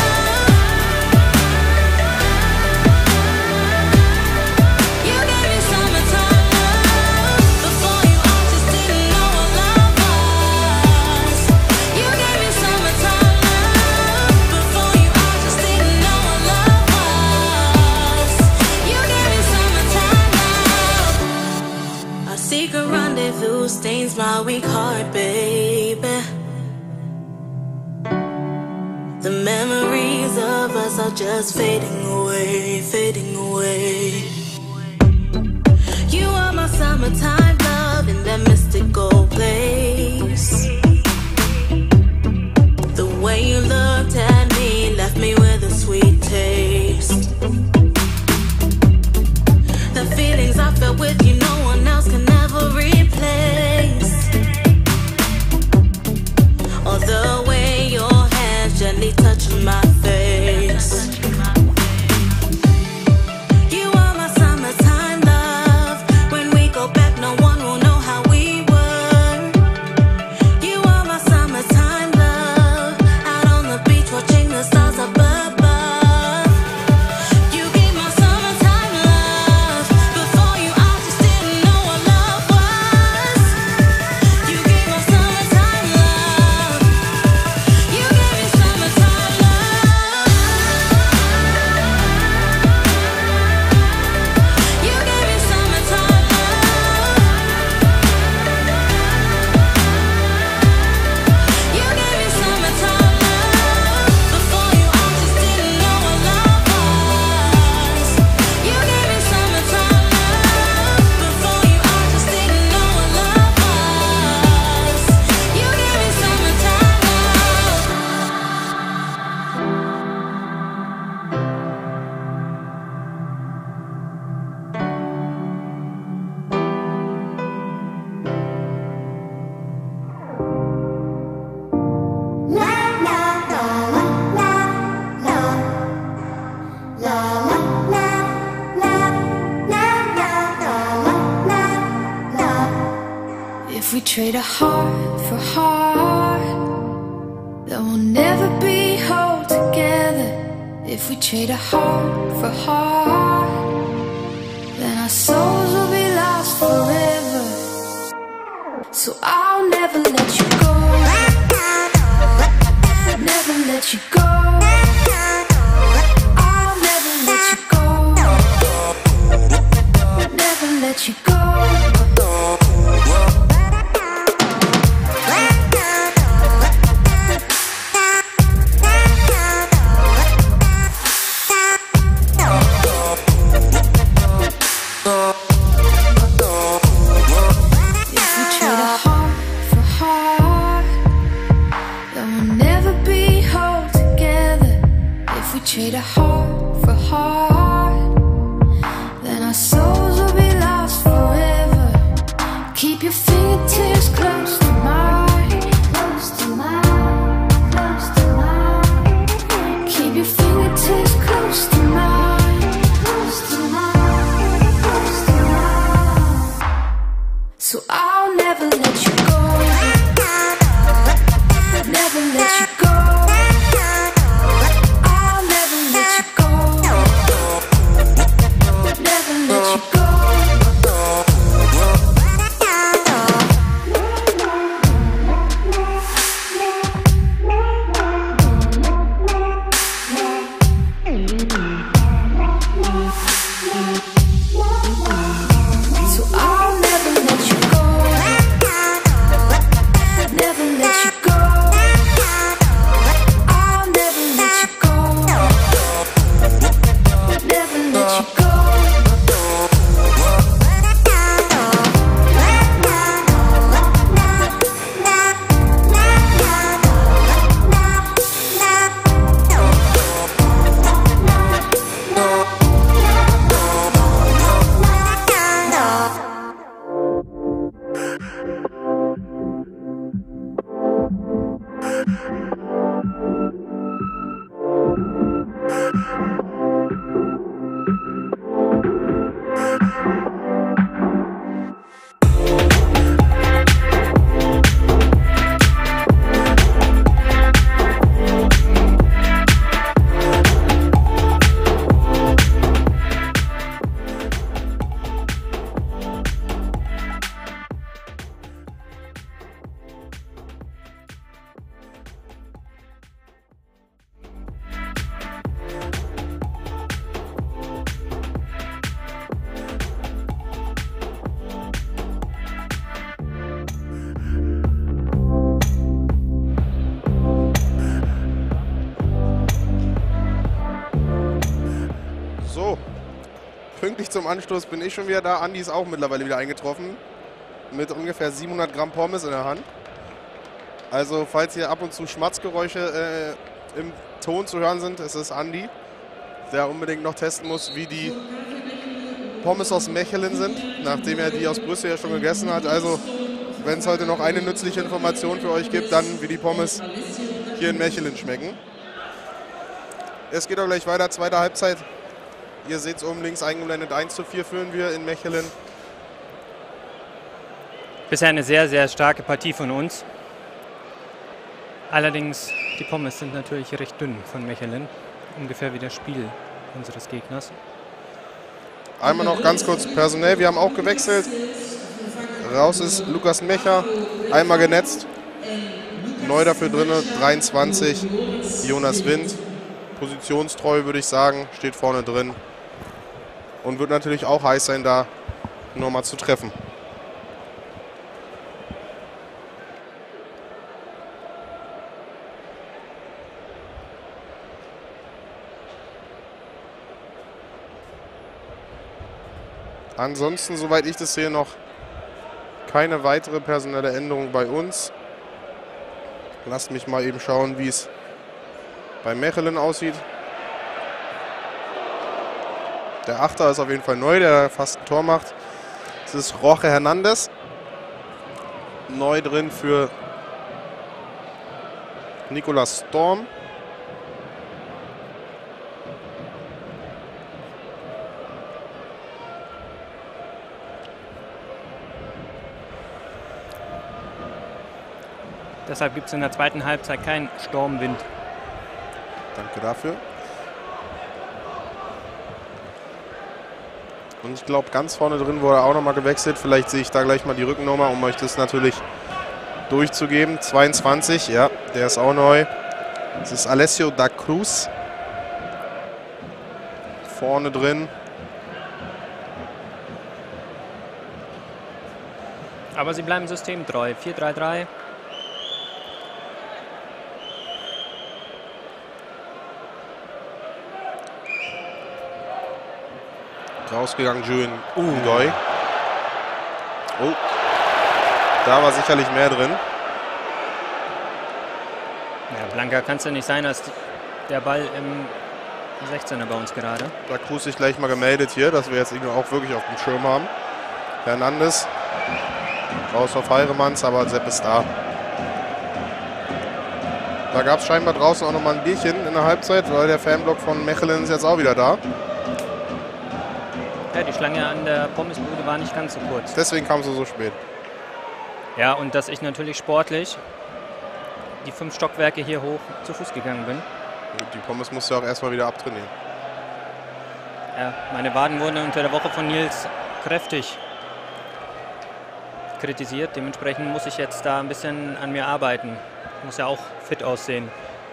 E: love. You gave me summertime love. Before you, I just didn't know what love was. You gave me summertime love. Before you, I just didn't know what love was. You gave me summertime love. Our secret rendezvous stains my weak heart, baby. The memories of us are just fading away, fading away. You are my summertime love in that mystical place. The way you looked at me left me with a sweet taste. The feelings I felt with you, no one else can ever replace. Or the way your hands gently touching my face. You are my summertime love. When we go back, no one will know how we were. You are my summertime love. Out on the beach watching the stars up above. You gave my summertime love. Before you, I just didn't know what love was. You gave my summertime love. You gave me summertime love. You gave me summertime love. You gave me summertime love. Before you, I just didn't know what love was. You gave me summertime love. Before you, I just didn't know what love was. You gave me summertime love.
A: If we trade a heart for heart, then we'll never be whole together. If we trade a heart for heart, then our souls will be lost forever. So I'll never let you go. Never let you go. I'll never let you go. Never let you go. If we trade a heart for heart, then we'll never be whole together. If we trade a heart for heart, then our souls will be lost forever. Keep your fingertips close to mine, close to mine, close to mine. Keep your fingertips close to mine, close to mine, close to mine. So I'll never let you go. Never let you go. I'll never let you go.
B: Pünktlich zum Anstoß bin ich schon wieder da. Andi ist auch mittlerweile wieder eingetroffen. Mit ungefähr 700 Gramm Pommes in der Hand. Also falls hier ab und zu Schmatzgeräusche im Ton zu hören sind, ist es Andi, der unbedingt noch testen muss, wie die Pommes aus Mechelen sind, nachdem er die aus Brüssel ja schon gegessen hat. Also wenn es heute noch eine nützliche Information für euch gibt, dann wie die Pommes hier in Mechelen schmecken. Es geht auch gleich weiter, zweite Halbzeit. Ihr seht es oben links eingeblendet, 1:4 führen wir in Mechelen.
D: Bisher eine sehr, sehr starke Partie von uns. Allerdings, die Pommes sind natürlich recht dünn von Mechelen. Ungefähr wie das Spiel unseres Gegners.
B: Einmal noch ganz kurz personell, wir haben auch gewechselt. Raus ist Lukas Mecher, einmal genetzt. Neu dafür drin, 23, Jonas Wind. Positionstreu würde ich sagen, steht vorne drin. Und wird natürlich auch heiß sein, da nochmal zu treffen. Ansonsten, soweit ich das sehe, noch keine weitere personelle Änderung bei uns. Lasst mich mal eben schauen, wie es bei Mechelen aussieht. Der Achter ist auf jeden Fall neu, der fast ein Tor macht. Das ist Jorge Hernandez. Neu drin für Nicolas Storm.
D: Deshalb gibt es in der zweiten Halbzeit keinen Sturmwind.
B: Danke dafür. Und ich glaube, ganz vorne drin wurde auch nochmal gewechselt. Vielleicht sehe ich da gleich mal die Rückennummer, um euch das natürlich durchzugeben. 22, ja, der ist auch neu. Das ist Alessio da Cruz. Vorne drin.
D: Aber sie bleiben systemtreu. 4-3-3.
B: Rausgegangen, Juin Ngoy. Oh, da war sicherlich mehr drin.
D: Ja, blanker kann es ja nicht sein, als der Ball im 16er bei uns gerade.
B: Da Cruz sich gleich mal gemeldet hier, dass wir jetzt ihn auch wirklich auf dem Schirm haben. Hernandez. Raus auf Heiremanns, aber Sepp ist da. Da gab es scheinbar draußen auch nochmal ein Bierchen in der Halbzeit, weil der Fanblock von Mechelen ist jetzt auch wieder da.
D: Ja, die Schlange an der Pommesbude war nicht ganz so kurz.
B: Deswegen kam sie so spät.
D: Ja, und dass ich natürlich sportlich die 5 Stockwerke hier hoch zu Fuß gegangen bin.
B: Und die Pommes musst du auch erstmal wieder abtrainieren.
D: Ja, meine Waden wurden unter der Woche von Nils kräftig kritisiert. Dementsprechend muss ich jetzt da ein bisschen an mir arbeiten. Ich muss ja auch fit aussehen.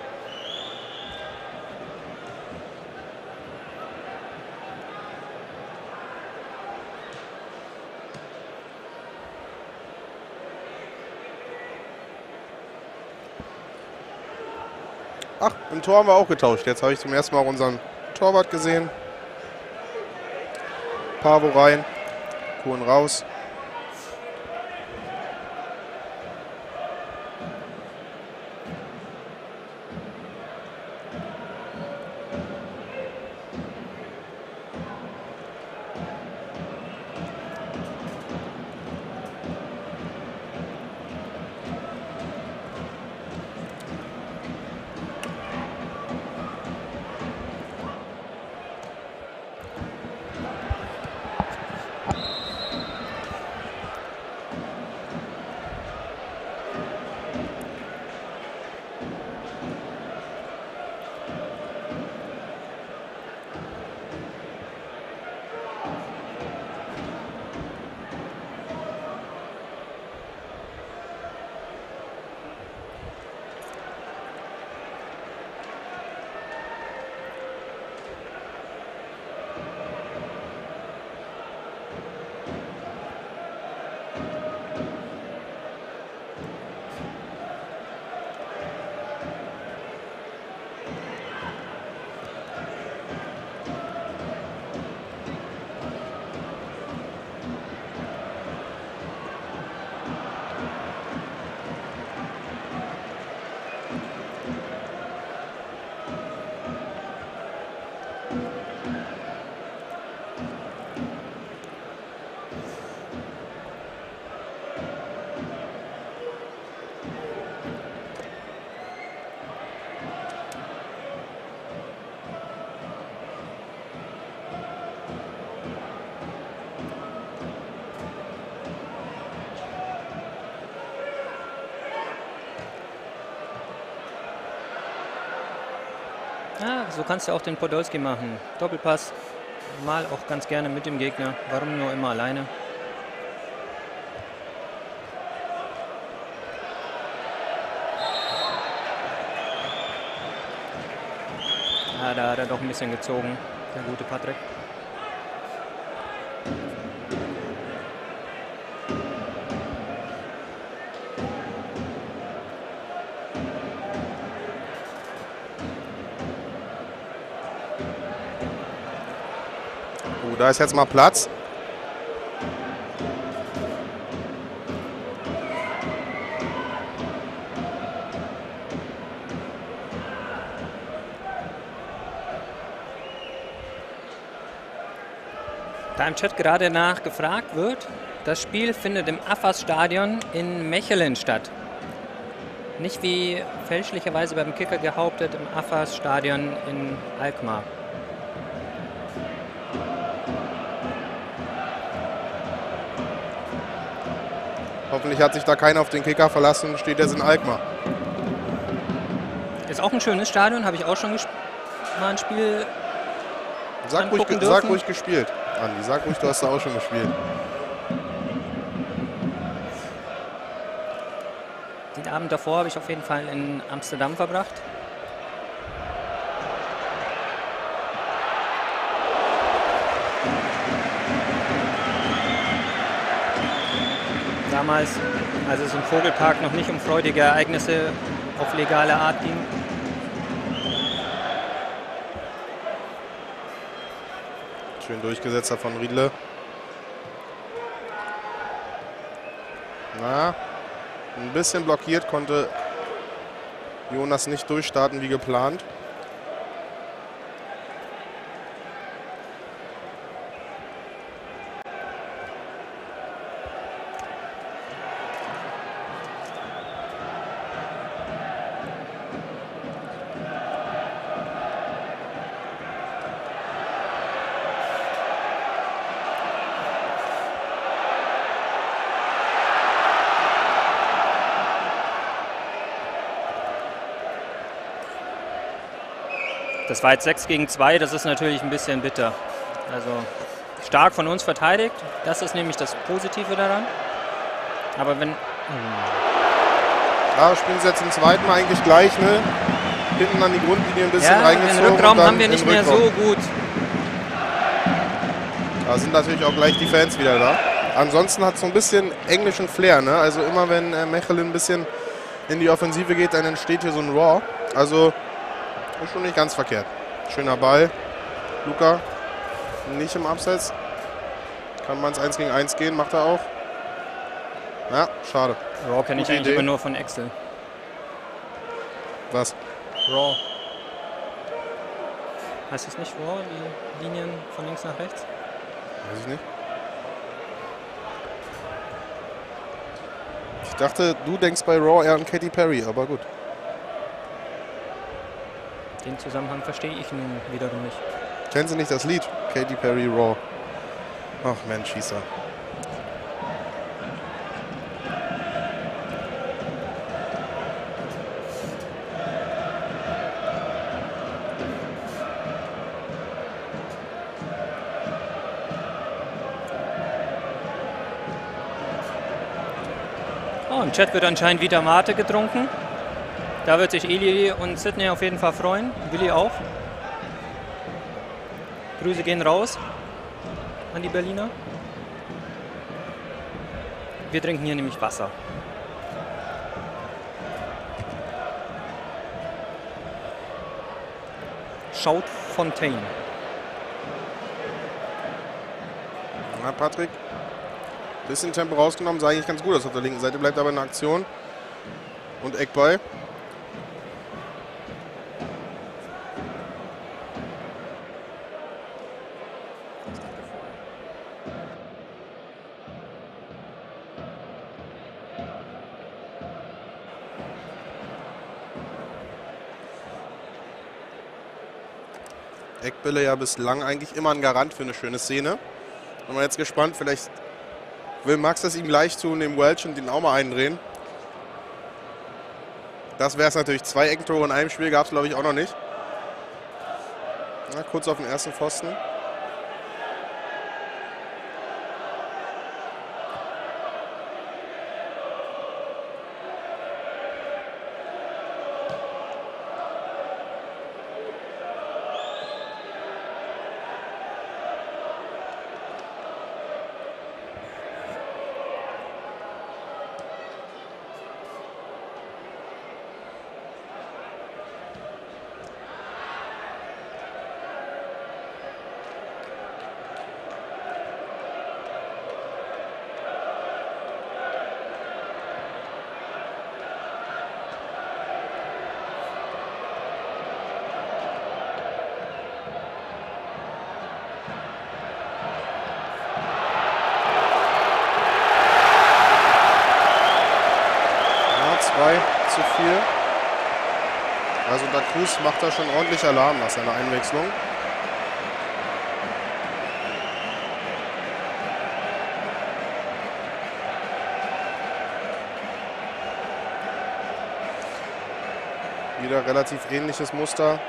B: Ach, im Tor haben wir auch getauscht. Jetzt habe ich zum ersten Mal auch unseren Torwart gesehen. Pavo rein, Kuhn raus.
D: Ja, so kannst du auch den Podolski machen. Doppelpass, mal auch ganz gerne mit dem Gegner. Warum nur immer alleine? Ja, da hat er doch ein bisschen gezogen, der gute Patrick.
B: Da ist jetzt mal Platz.
D: Da im Chat gerade nachgefragt wird, das Spiel findet im AFAS-Stadion in Mechelen statt. Nicht wie fälschlicherweise beim Kicker behauptet, im AFAS-Stadion in Alkmaar.
B: Hoffentlich hat sich da keiner auf den Kicker verlassen und steht jetzt in Alkmaar.
D: Ist auch ein schönes Stadion, habe ich auch schon mal ein Spiel
B: Sag ruhig gespielt, Andi. Sag ruhig, du hast da auch schon gespielt.
D: Den Abend davor habe ich auf jeden Fall in Amsterdam verbracht. Damals, als es im Vogelpark noch nicht um freudige Ereignisse auf legale Art ging.
B: Schön durchgesetzt von Riedle. Na, ein bisschen blockiert, konnte Jonas nicht durchstarten wie geplant.
D: Das war jetzt 6 gegen 2, das ist natürlich ein bisschen bitter. Also stark von uns verteidigt, das ist nämlich das Positive daran. Aber wenn...
B: Ja, spielen sie jetzt im zweiten Mal eigentlich gleich, ne? Hinten an die Grundlinie ein bisschen
D: ja,
B: reingezogen.
D: Den Rückraum
B: und dann
D: haben wir nicht mehr so gut.
B: Da sind natürlich auch gleich die Fans wieder da. Ansonsten hat es so ein bisschen englischen Flair, ne? Also immer wenn Mechelen ein bisschen in die Offensive geht, dann entsteht hier so ein Raw. Also ist schon nicht ganz verkehrt. Schöner Ball. Luca nicht im Abseits. Kann man es 1 gegen 1 gehen, macht er auch. Ja, schade.
D: Raw kenne ich
B: Gute
D: eigentlich
B: Idee.
D: immer nur von Excel.
B: Was?
D: Raw. Heißt das nicht Raw, die Linien von links nach rechts?
B: Weiß ich nicht. Ich dachte, du denkst bei Raw eher an Katy Perry, aber gut.
D: Den Zusammenhang verstehe ich nun wiederum nicht.
B: Kennen Sie nicht das Lied? Katy Perry Raw. Ach Mensch, hieß er.
D: Oh, im Chat wird anscheinend wieder Mate getrunken. Da wird sich Eli und Sydney auf jeden Fall freuen. Willi auch. Grüße gehen raus an die Berliner. Wir trinken hier nämlich Wasser. Schaut Fontaine.
B: Na, Patrick. Bisschen Tempo rausgenommen, sah eigentlich ganz gut aus auf der linken Seite. Bleibt aber in der Aktion. Und Eckball. Eckbälle ja bislang eigentlich immer ein Garant für eine schöne Szene. Bin mal jetzt gespannt, vielleicht will Max das ihm gleich tun, dem Welch und den auch mal eindrehen. Das wäre es natürlich. 2 Eckentore in einem Spiel gab es, glaube ich, auch noch nicht. Ja, kurz auf den ersten Pfosten. Zu viel. Also der Cruz macht da schon ordentlich Alarm nach seiner Einwechslung. Wieder relativ ähnliches Muster.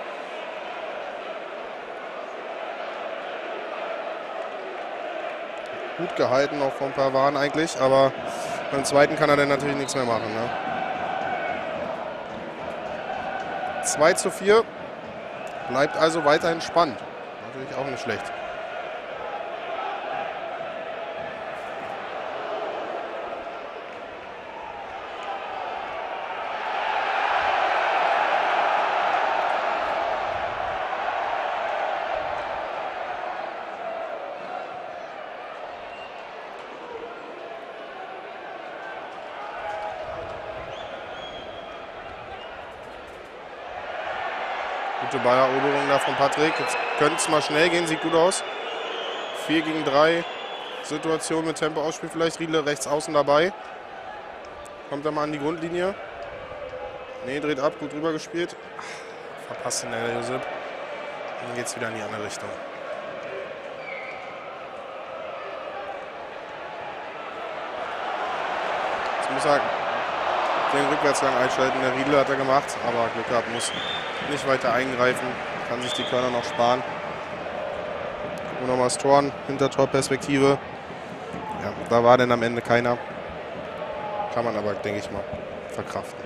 B: Gut gehalten, auch von Pavard eigentlich, aber beim zweiten kann er dann natürlich nichts mehr machen. Ne? 2:4, bleibt also weiterhin spannend. Natürlich auch nicht schlecht. Gute Balleroberung da von Patrick. Jetzt könnte es mal schnell gehen, sieht gut aus. 4 gegen 3 Situation mit Tempo-Ausspiel vielleicht. Riedle rechts außen dabei. Kommt er mal an die Grundlinie. Ne, dreht ab, gut rüber gespielt. Verpasst den der Josip. Dann geht es wieder in die andere Richtung. Jetzt muss er den Rückwärtsgang einschalten. Der Riedle hat er gemacht, aber Glück gehabt, muss nicht weiter eingreifen. Kann sich die Körner noch sparen. Und nochmal das Tor, Hintertorperspektive. Ja, da war denn am Ende keiner. Kann man aber, denke ich mal, verkraften.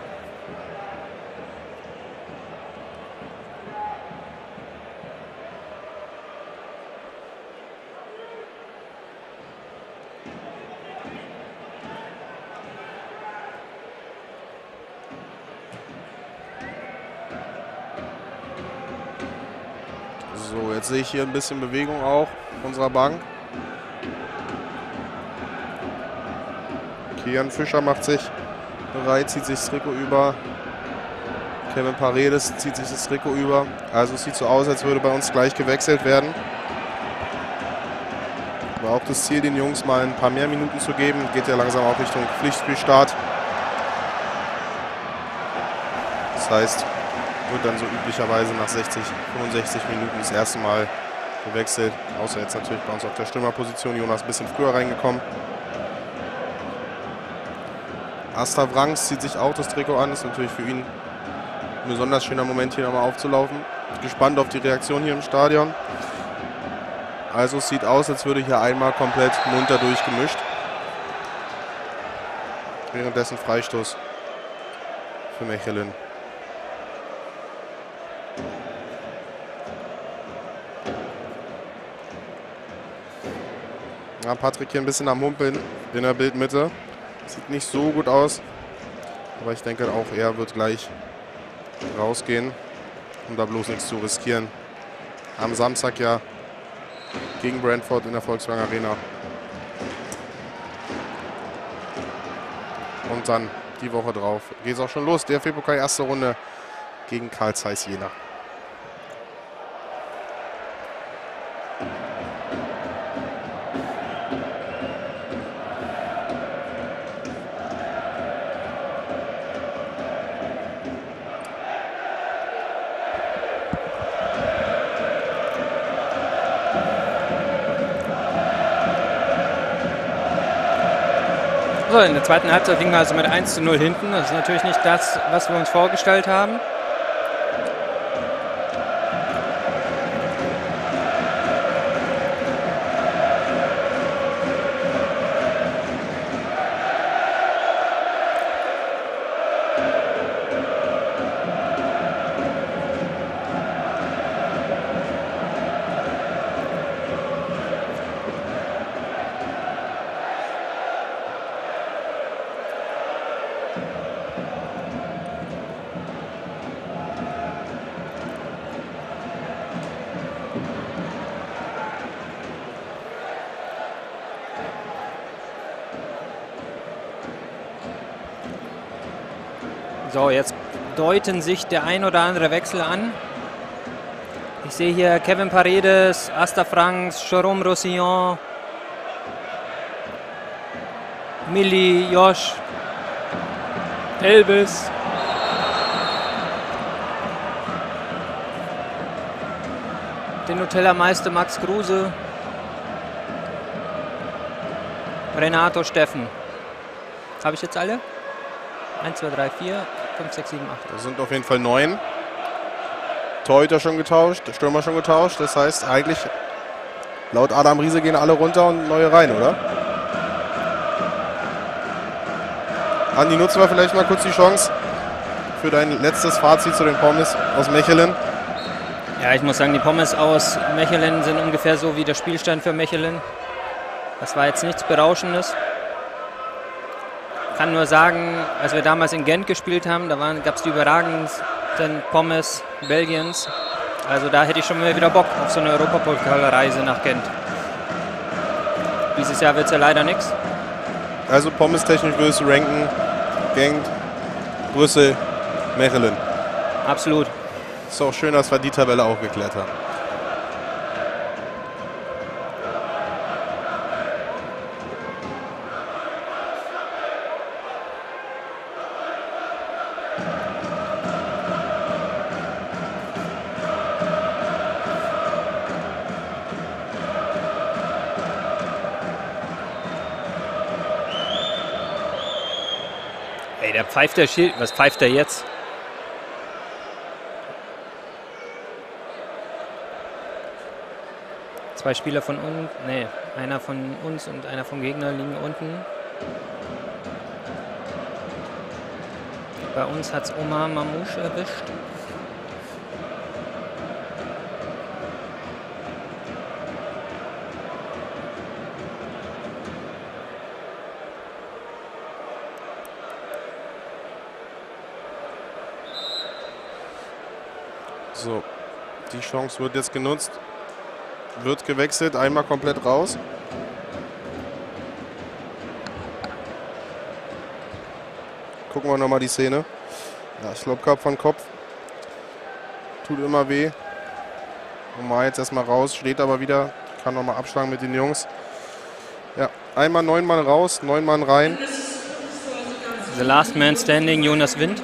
B: So, jetzt sehe ich hier ein bisschen Bewegung auch auf unserer Bank. Kian Fischer macht sich bereit, zieht sich das Trikot über. Kevin Paredes zieht sich das Trikot über. Also es sieht so aus, als würde bei uns gleich gewechselt werden. War auch das Ziel, den Jungs mal ein paar mehr Minuten zu geben. Geht ja langsam auch Richtung Pflichtspielstart. Das heißt, wird dann so üblicherweise nach 60, 65 Minuten das erste Mal gewechselt. Außer jetzt natürlich bei uns auf der Stürmerposition. Jonas ein bisschen früher reingekommen. Asta Wrangs zieht sich auch das Trikot an. Das ist natürlich für ihn ein besonders schöner Moment, hier nochmal aufzulaufen. Gespannt auf die Reaktion hier im Stadion. Also es sieht aus, als würde hier einmal komplett munter durchgemischt. Währenddessen Freistoß für Mechelen. Ja, Patrick hier ein bisschen am Humpeln in der Bildmitte. Sieht nicht so gut aus. Aber ich denke auch, er wird gleich rausgehen, um da bloß nichts zu riskieren. Am Samstag ja gegen Brentford in der Volkswagen Arena. Und dann die Woche drauf geht es auch schon los. DFB-Pokal erste Runde gegen Carl Zeiss Jena.
D: So, in der zweiten Halbzeit liegen wir also mit 1:0 hinten. Das ist natürlich nicht das, was wir uns vorgestellt haben. So, jetzt deuten sich der ein oder andere Wechsel an. Ich sehe hier Kevin Paredes, Asta Franks, Jérôme Roussillon, Milli, Josh, Elvis. Den Nutella-Meister Max Kruse, Renato Steffen. Habe ich jetzt alle? 1, 2, 3, 4, 5, 6, 7, 8.
B: Das sind auf jeden Fall 9. Torhüter schon getauscht, Stürmer schon getauscht. Das heißt eigentlich, laut Adam Riese gehen alle runter und neue rein, oder? Andi, nutzen wir vielleicht mal kurz die Chance für dein letztes Fazit zu den Pommes aus Mechelen.
D: Ja, ich muss sagen, die Pommes aus Mechelen sind ungefähr so wie der Spielstand für Mechelen. Das war jetzt nichts Berauschendes. Ich kann nur sagen, als wir damals in Gent gespielt haben, da gab es die überragendsten Pommes Belgiens. Also da hätte ich schon mal wieder Bock auf so eine Europapokalreise nach Gent. Dieses Jahr wird es ja leider nichts.
B: Also pommes-technisch würdest du ranken, Gent, Brüssel, Mechelen.
D: Absolut.
B: Ist auch schön, dass wir die Tabelle auch geklärt haben.
D: Ey, der pfeift der Schild. Was pfeift der jetzt? Zwei Spieler von uns, nee, einer von uns und einer vom Gegner liegen unten. Bei uns hat es Omar Mamouche erwischt.
B: So, die Chance wird jetzt genutzt. Wird gewechselt, einmal komplett raus. Gucken wir nochmal die Szene. Ja, Slopkap von Kopf. Tut immer weh. Omar jetzt erstmal raus, steht aber wieder. Kann nochmal abschlagen mit den Jungs. Ja, einmal 9 Mann raus, 9 Mann rein.
D: The last man standing, Jonas Wind.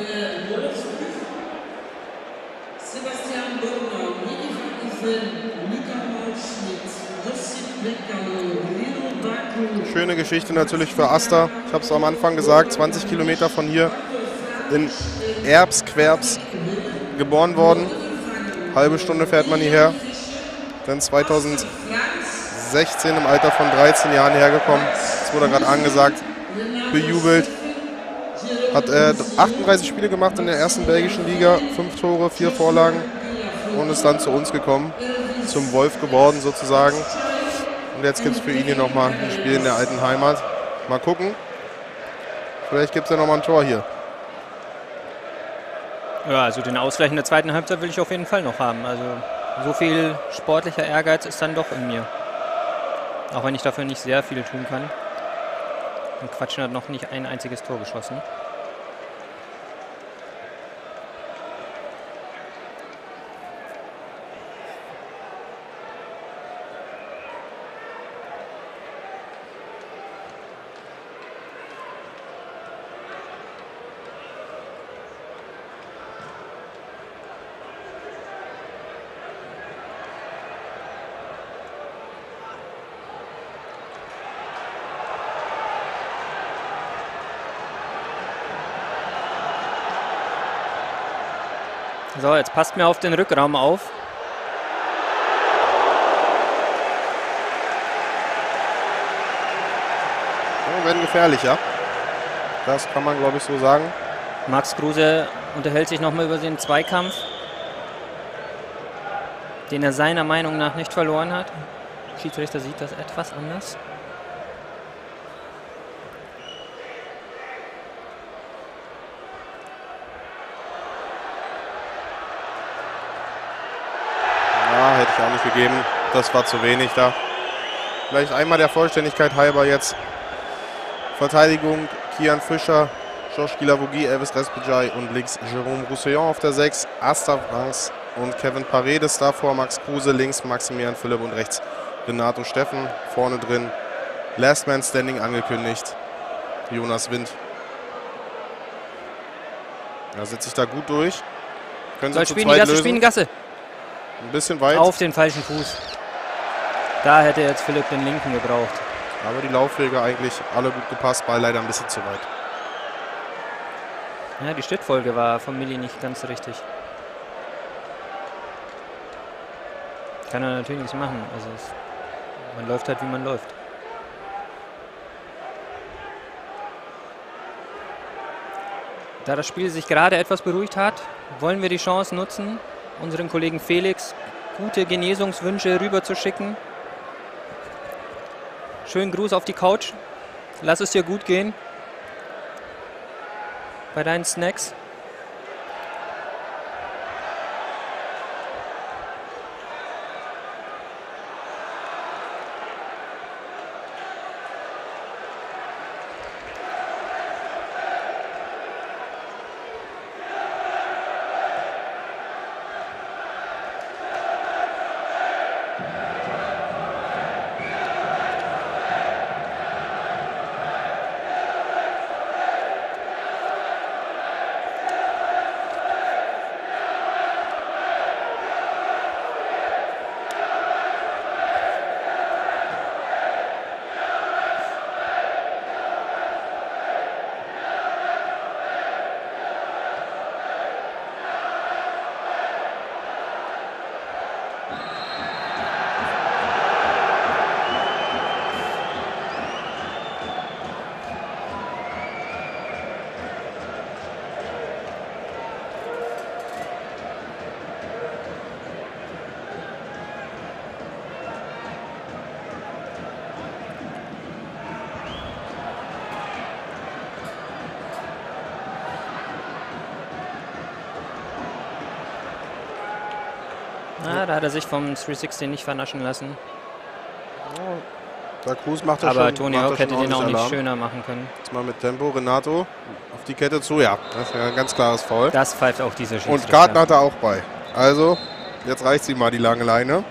B: Schöne Geschichte natürlich für Asta. Ich habe es am Anfang gesagt, 20 Kilometer von hier in Erbs-Querbs geboren worden. Halbe Stunde fährt man hierher. Dann 2016 im Alter von 13 Jahren hergekommen. Das wurde gerade angesagt, bejubelt. Hat 38 Spiele gemacht in der ersten belgischen Liga, 5 Tore, 4 Vorlagen und ist dann zu uns gekommen, zum Wolf geworden sozusagen. Und jetzt gibt es für ihn hier nochmal ein Spiel in der alten Heimat. Mal gucken. Vielleicht gibt es ja nochmal ein Tor hier.
D: Ja, also den Ausgleich in der zweiten Halbzeit will ich auf jeden Fall noch haben. Also so viel sportlicher Ehrgeiz ist dann doch in mir. Auch wenn ich dafür nicht sehr viel tun kann. Und Quatschen hat noch nicht ein einziges Tor geschossen. So, jetzt passt mir auf den Rückraum auf.
B: Ja, werden gefährlicher. Das kann man, glaube ich, so sagen.
D: Max Kruse unterhält sich nochmal über den Zweikampf, den er seiner Meinung nach nicht verloren hat. Der Schiedsrichter sieht das etwas anders.
B: Ja, hätte ich auch nicht gegeben. Das war zu wenig da. Vielleicht einmal der Vollständigkeit halber jetzt. Verteidigung, Kian Fischer, Josh Guilavogui, Elvis Respijay und links Jérôme Roussillon auf der 6. Asta Franz und Kevin Paredes davor. Max Kruse links, Maximilian Philipp und rechts Renato Steffen. Vorne drin Last Man Standing angekündigt. Jonas Wind. Er setzt sich da gut durch. Können sie
D: Soll
B: zu
D: spielen,
B: zweit
D: die Gasse,
B: lösen.
D: spielen, Gasse.
B: Ein bisschen weit,
D: Auf den falschen Fuß. Da hätte jetzt Philipp den linken gebraucht.
B: aber die Laufwege eigentlich alle gut gepasst. Ball leider ein bisschen zu weit.
D: Ja, die Schrittfolge war von Milli nicht ganz richtig. Kann er natürlich nichts machen. Also man läuft halt, wie man läuft. Da das Spiel sich gerade etwas beruhigt hat, wollen wir die Chance nutzen, unseren Kollegen Felix gute Genesungswünsche rüber zu schicken. Schönen Gruß auf die Couch. Lass es dir gut gehen bei deinen Snacks. Na, da hat er sich vom 360 nicht vernaschen lassen.
B: Der Cruz macht das
D: Aber
B: schon.
D: Tony
B: macht
D: Hawk
B: das
D: hätte
B: schon
D: den auch
B: ordentlich
D: nicht
B: Alarm.
D: schöner machen können.
B: Jetzt mal mit Tempo. Renato auf die Kette zu. Ja, das ist ja ein ganz klares Foul.
D: Das pfeift auch dieser Schiedsrichter.
B: Und Gartner hat er auch bei. Also, jetzt reicht sie mal die lange Leine.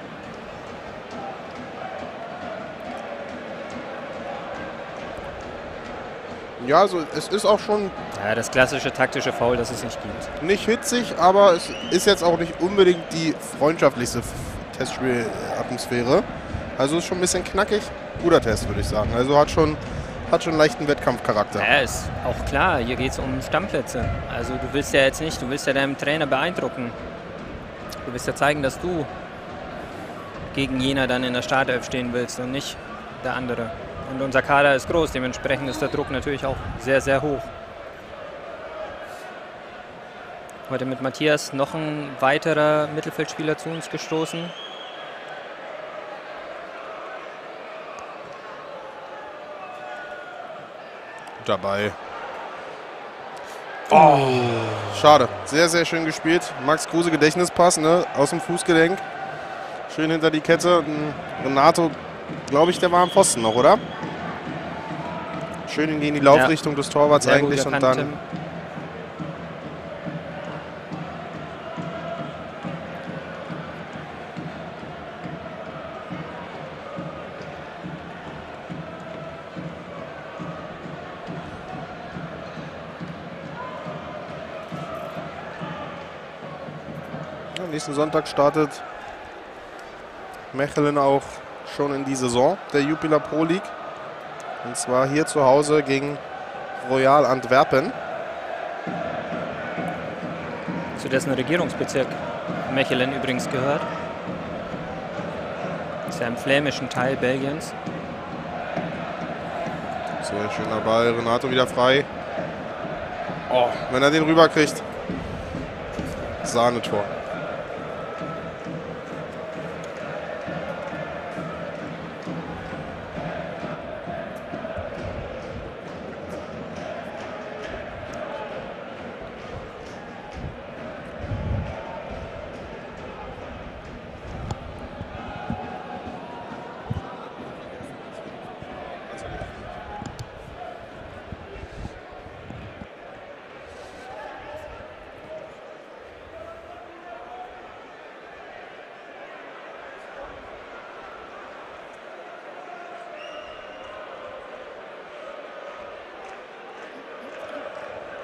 B: Ja, also es ist auch schon
D: Ja, das klassische taktische Foul, das es nicht gibt.
B: nicht hitzig, aber es ist jetzt auch nicht unbedingt die freundschaftlichste Testspielatmosphäre. Also ist schon ein bisschen knackig. Guter Test, würde ich sagen. Also hat schon leichten Wettkampfcharakter.
D: Ja, ist auch klar, hier geht es um Stammplätze. Also du willst ja jetzt nicht, du willst ja deinem Trainer beeindrucken. Du willst ja zeigen, dass du gegen jener dann in der Startelf stehen willst und nicht der andere. Und unser Kader ist groß, dementsprechend ist der Druck natürlich auch sehr, sehr hoch. Heute mit Matthias noch ein weiterer Mittelfeldspieler zu uns gestoßen.
B: Gut dabei. Oh, schade. Sehr, sehr schön gespielt. Max Kruse Gedächtnispass, ne? Aus dem Fußgelenk. Schön hinter die Kette. Und Renato, glaube ich, der war am Pfosten noch, oder? Schön in die Laufrichtung des Torwarts
D: Sehr gut
B: eigentlich und
D: erkannt,
B: dann.
D: Tim.
B: Ja, nächsten Sonntag startet Mechelen auch schon in die Saison der Jupiler Pro League. Und zwar hier zu Hause gegen Royal Antwerpen.
D: Zu dessen Regierungsbezirk Mechelen übrigens gehört. Das ist ja im flämischen Teil Belgiens.
B: Sehr schöner Ball. Renato wieder frei. Oh, wenn er den rüberkriegt. Sahnetor.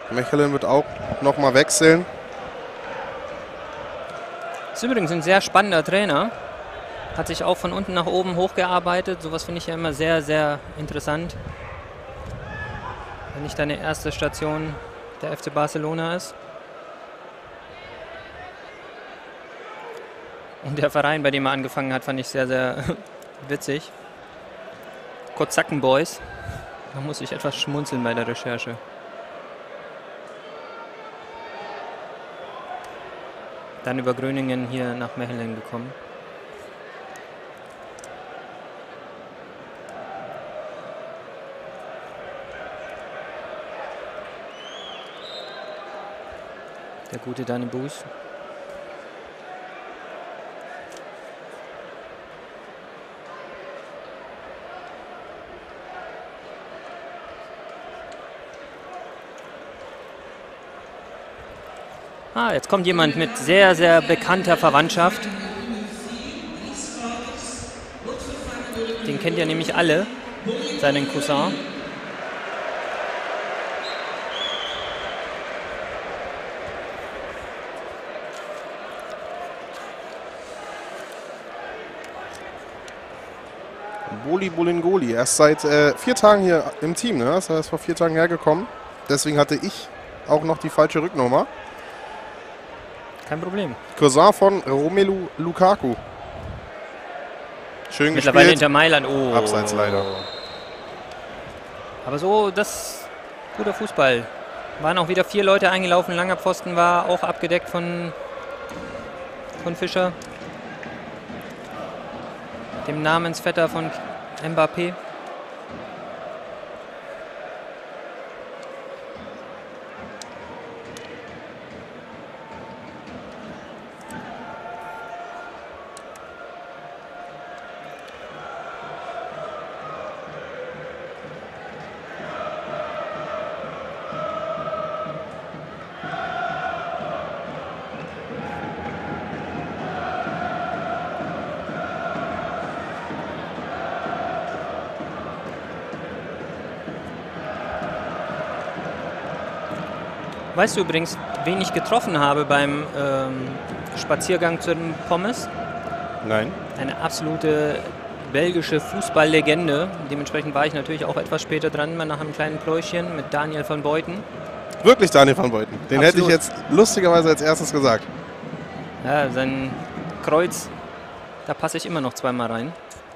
B: Mechelen wird auch nochmal wechseln.
D: Ist übrigens ein sehr spannender Trainer. Hat sich auch von unten nach oben hochgearbeitet. Sowas finde ich ja immer sehr, sehr interessant. Wenn nicht deine erste Station der FC Barcelona ist. Und der Verein, bei dem er angefangen hat, fand ich sehr, sehr witzig. Kozaken Boys. Da muss ich etwas schmunzeln bei der Recherche. Dann über Gröningen hier nach Mechelen gekommen. Der gute Danny Buß. Ah, jetzt kommt jemand mit sehr, sehr bekannter Verwandtschaft. Den kennt ihr nämlich alle, seinen Cousin.
B: Boli Bolingoli, erst seit 4 Tagen hier im Team, ne? Das heißt, vor 4 Tagen hergekommen. Deswegen hatte ich auch noch die falsche Rücknummer.
D: Kein Problem.
B: Cousin von Romelu Lukaku. Schön
D: Mittlerweile
B: gespielt.
D: hinter Mailand. Oh.
B: Abseits leider.
D: Aber so, das guter Fußball. Waren auch wieder 4 Leute eingelaufen. Langer Pfosten war auch abgedeckt von Fischer. Dem Namensvetter von Mbappé. Weißt du übrigens, wen ich getroffen habe beim Spaziergang zu den Pommes?
B: Nein.
D: Eine absolute belgische Fußballlegende. Dementsprechend war ich natürlich auch etwas später dran, mal nach einem kleinen Pläuschen mit Daniel van Beuten.
B: Wirklich Daniel van Beuten. Den hätte ich
D: Absolut.
B: jetzt lustigerweise als erstes gesagt.
D: Ja, sein Kreuz, da passe ich immer noch zweimal rein.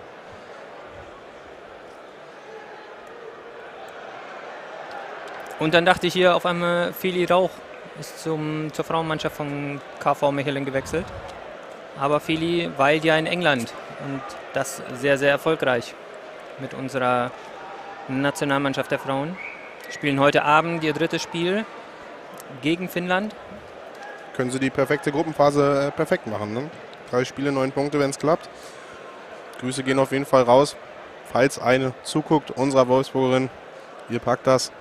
D: Und dann dachte ich hier auf einmal, Feli Rauch ist zur Frauenmannschaft von KV Mechelen gewechselt. Aber Feli weilt ja in England und das sehr, sehr erfolgreich mit unserer Nationalmannschaft der Frauen. Spielen heute Abend ihr 3. Spiel gegen Finnland.
B: Können sie die perfekte Gruppenphase perfekt machen. Ne? 3 Spiele, 9 Punkte, wenn es klappt. Grüße gehen auf jeden Fall raus. Falls eine zuguckt, unserer Wolfsburgerin, ihr packt das.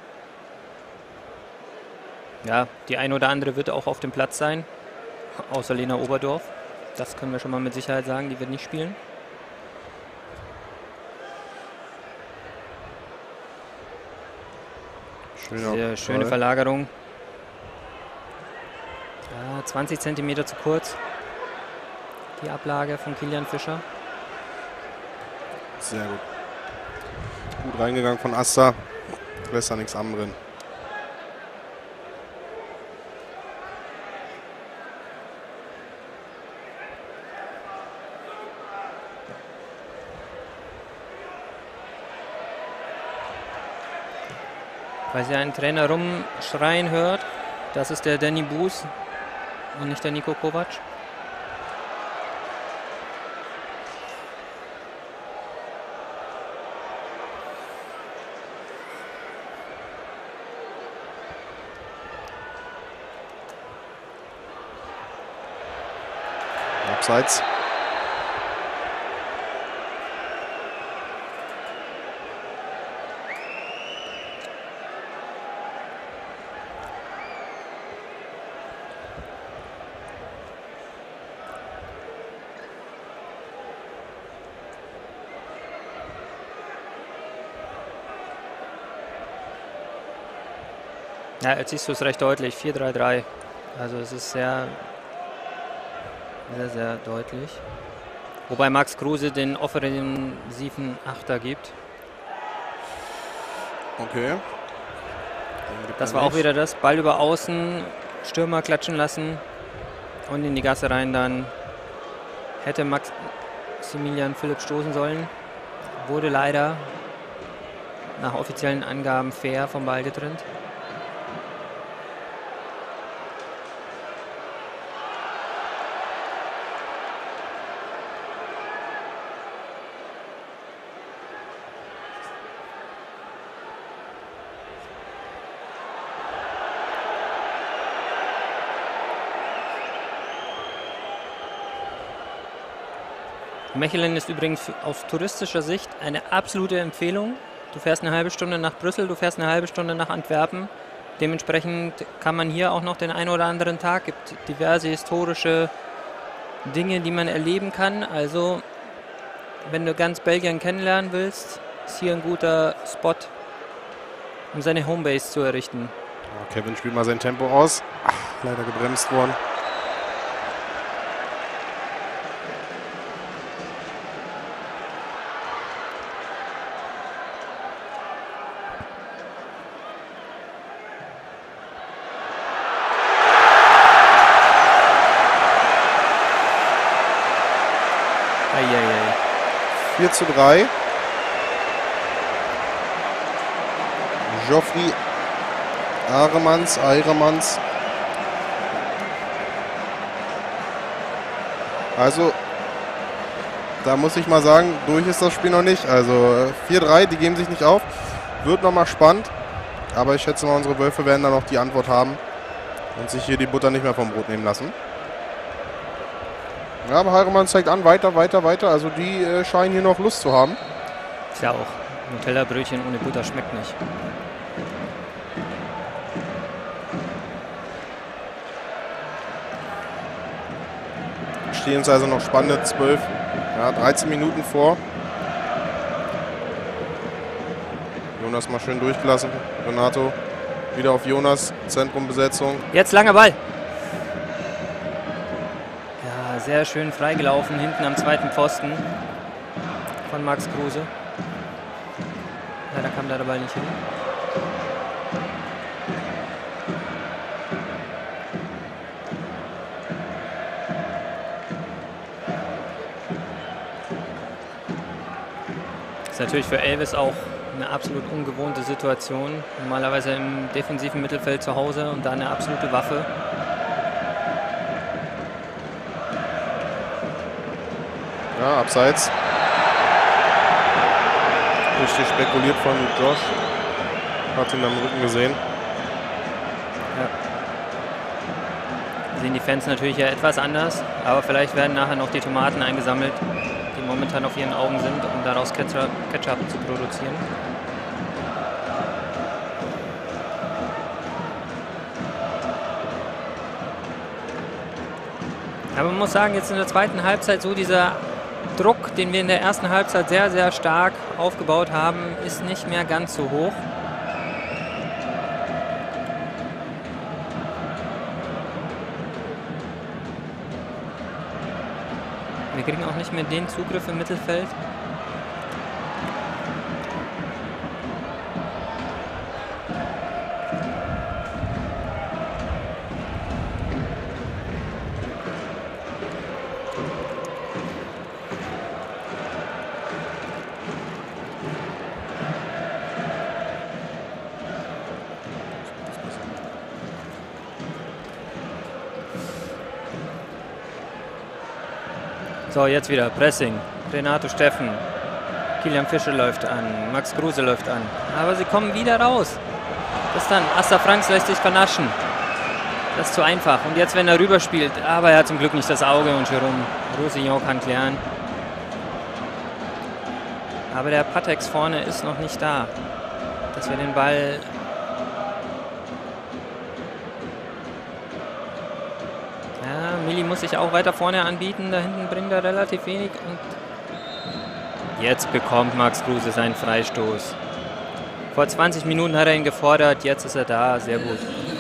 D: Ja, die ein oder andere wird auch auf dem Platz sein, außer Lena Oberdorf. Das können wir schon mal mit Sicherheit sagen, die wird nicht spielen. Sehr schöne Verlagerung. Ja, 20 cm zu kurz. Die Ablage von Kilian Fischer.
B: Sehr gut. Gut reingegangen von Asta. Lässt da nichts anbrennen.
D: Falls ihr einen Trainer rumschreien hört, das ist der Danny Buß und nicht der Niko Kovac.
B: Abseits.
D: Ja, jetzt siehst du es recht deutlich. 4-3-3. Also es ist sehr, sehr, sehr deutlich. Wobei Max Kruse den offensiven Achter gibt.
B: Okay.
D: Das war auch wieder das. Ball über Außen, Stürmer klatschen lassen und in die Gasse rein. Dann hätte Maximilian Philipp stoßen sollen. Wurde leider nach offiziellen Angaben fair vom Ball getrennt. Mechelen ist übrigens aus touristischer Sicht eine absolute Empfehlung. Du fährst eine halbe Stunde nach Brüssel, du fährst eine halbe Stunde nach Antwerpen. Dementsprechend kann man hier auch noch den einen oder anderen Tag, gibt diverse historische Dinge, die man erleben kann. Also wenn du ganz Belgien kennenlernen willst, ist hier ein guter Spot, um seine Homebase zu errichten.
B: Kevin spielt mal sein Tempo aus. Ach, leider gebremst worden.
D: Eieiei.
B: 4:3. Geoffrey Eiremans. Also, da muss ich mal sagen, durch ist das Spiel noch nicht. Also 4:3, die geben sich nicht auf. Wird nochmal spannend. Aber ich schätze mal, unsere Wölfe werden dann noch die Antwort haben und sich hier die Butter nicht mehr vom Brot nehmen lassen. Ja, aber Heiremann zeigt an, weiter. Also die scheinen hier noch Lust zu haben.
D: Ist ja auch. Nutella-Brötchen ohne Butter schmeckt nicht.
B: Stehen uns also noch spannende 13 Minuten vor. Jonas mal schön durchgelassen. Renato wieder auf Jonas. Zentrumbesetzung.
D: Jetzt langer Ball. Ja, sehr schön freigelaufen hinten am zweiten Pfosten von Max Kruse. Ja, da kam der Ball nicht hin. Ist natürlich für Elvis auch eine absolut ungewohnte Situation. Normalerweise im defensiven Mittelfeld zu Hause und da eine absolute Waffe.
B: Ja, abseits. Richtig spekuliert von Josh. Hat ihn am Rücken gesehen.
D: Ja. Sehen die Fans natürlich ja etwas anders, aber vielleicht werden nachher noch die Tomaten eingesammelt, die momentan auf ihren Augen sind, um daraus Ketchup zu produzieren. Aber man muss sagen, jetzt in der zweiten Halbzeit so dieser Druck, den wir in der ersten Halbzeit sehr, sehr stark aufgebaut haben, ist nicht mehr ganz so hoch. Wir kriegen auch nicht mehr den Zugriff im Mittelfeld. So, jetzt wieder Pressing. Renato Steffen. Kilian Fischer läuft an. Max Kruse läuft an. Aber sie kommen wieder raus. Das dann. Asta Franks lässt sich vernaschen. Das ist zu einfach. Und jetzt, wenn er rüberspielt. Aber er hat zum Glück nicht das Auge und Jerome Roussillon kann klären. Aber der Patex vorne ist noch nicht da. Dass wir den Ball... Ja, Milli muss sich auch weiter vorne anbieten. Da hinten bringt er relativ wenig. Und jetzt bekommt Max Kruse seinen Freistoß. Vor 20 Minuten hat er ihn gefordert, jetzt ist er da, sehr gut.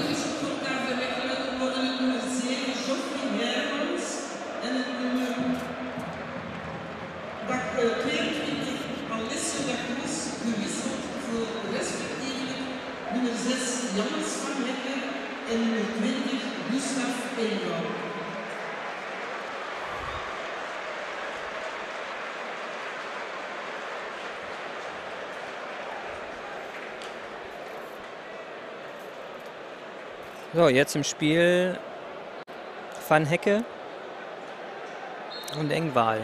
D: So, jetzt im Spiel Van Hecke und Engwall.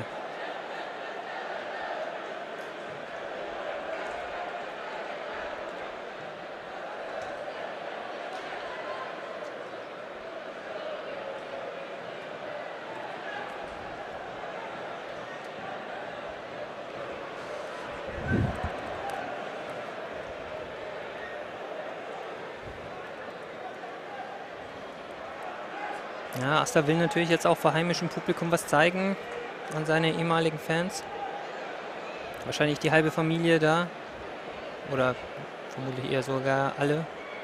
D: Ja, Asta will natürlich jetzt auch vor heimischem Publikum was zeigen an seine ehemaligen Fans. Wahrscheinlich die halbe Familie da. Oder vermutlich eher sogar alle.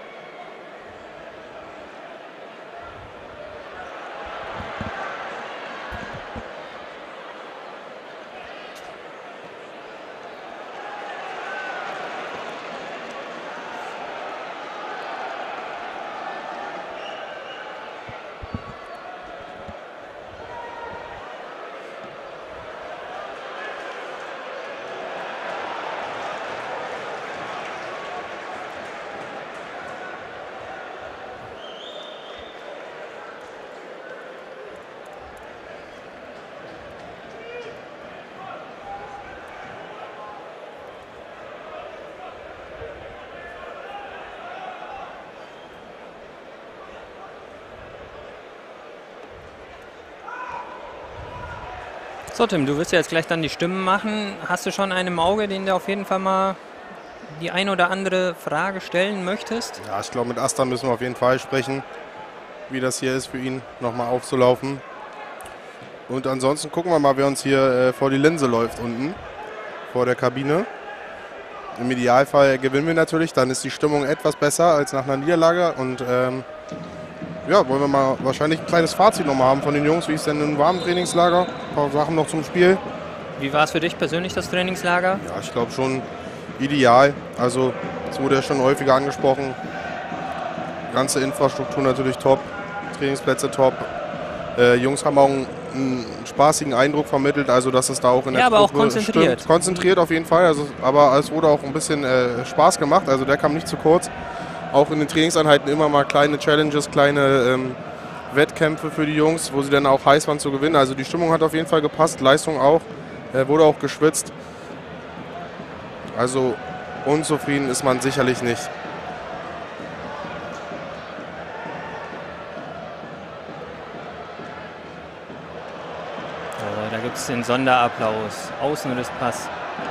D: So Tim, du wirst ja jetzt gleich dann die Stimmen machen. Hast du schon einen im Auge, den du auf jeden Fall mal die ein oder andere Frage stellen möchtest?
B: Ja, ich glaube, mit Asta müssen wir auf jeden Fall sprechen, wie das hier ist für ihn, nochmal aufzulaufen. Und ansonsten gucken wir mal, wer uns hier vor die Linse läuft unten, vor der Kabine. Im Idealfall gewinnen wir natürlich, dann ist die Stimmung etwas besser als nach einer Niederlage. Und ja, wollen wir mal wahrscheinlich ein kleines Fazit nochmal haben von den Jungs, wie ist denn im warmen Trainingslager? Ein paar Sachen noch zum Spiel.
D: Wie war es für dich persönlich, das Trainingslager?
B: Ja, ich glaube schon ideal. Also, es wurde ja schon häufiger angesprochen. Ganze Infrastruktur natürlich top, Trainingsplätze top. Jungs haben auch einen spaßigen Eindruck vermittelt, also dass es da auch in der
D: aber auch
B: Truppe
D: konzentriert.
B: stimmt. Konzentriert auf jeden Fall, also, aber es wurde auch ein bisschen Spaß gemacht, also der kam nicht zu kurz. Auch in den Trainingseinheiten immer mal kleine Challenges, kleine Wettkämpfe für die Jungs, wo sie dann auch heiß waren zu gewinnen. Also die Stimmung hat auf jeden Fall gepasst, Leistung auch, wurde auch geschwitzt. Also unzufrieden ist man sicherlich nicht.
D: So, da gibt es den Sonderapplaus. Außenrisspass.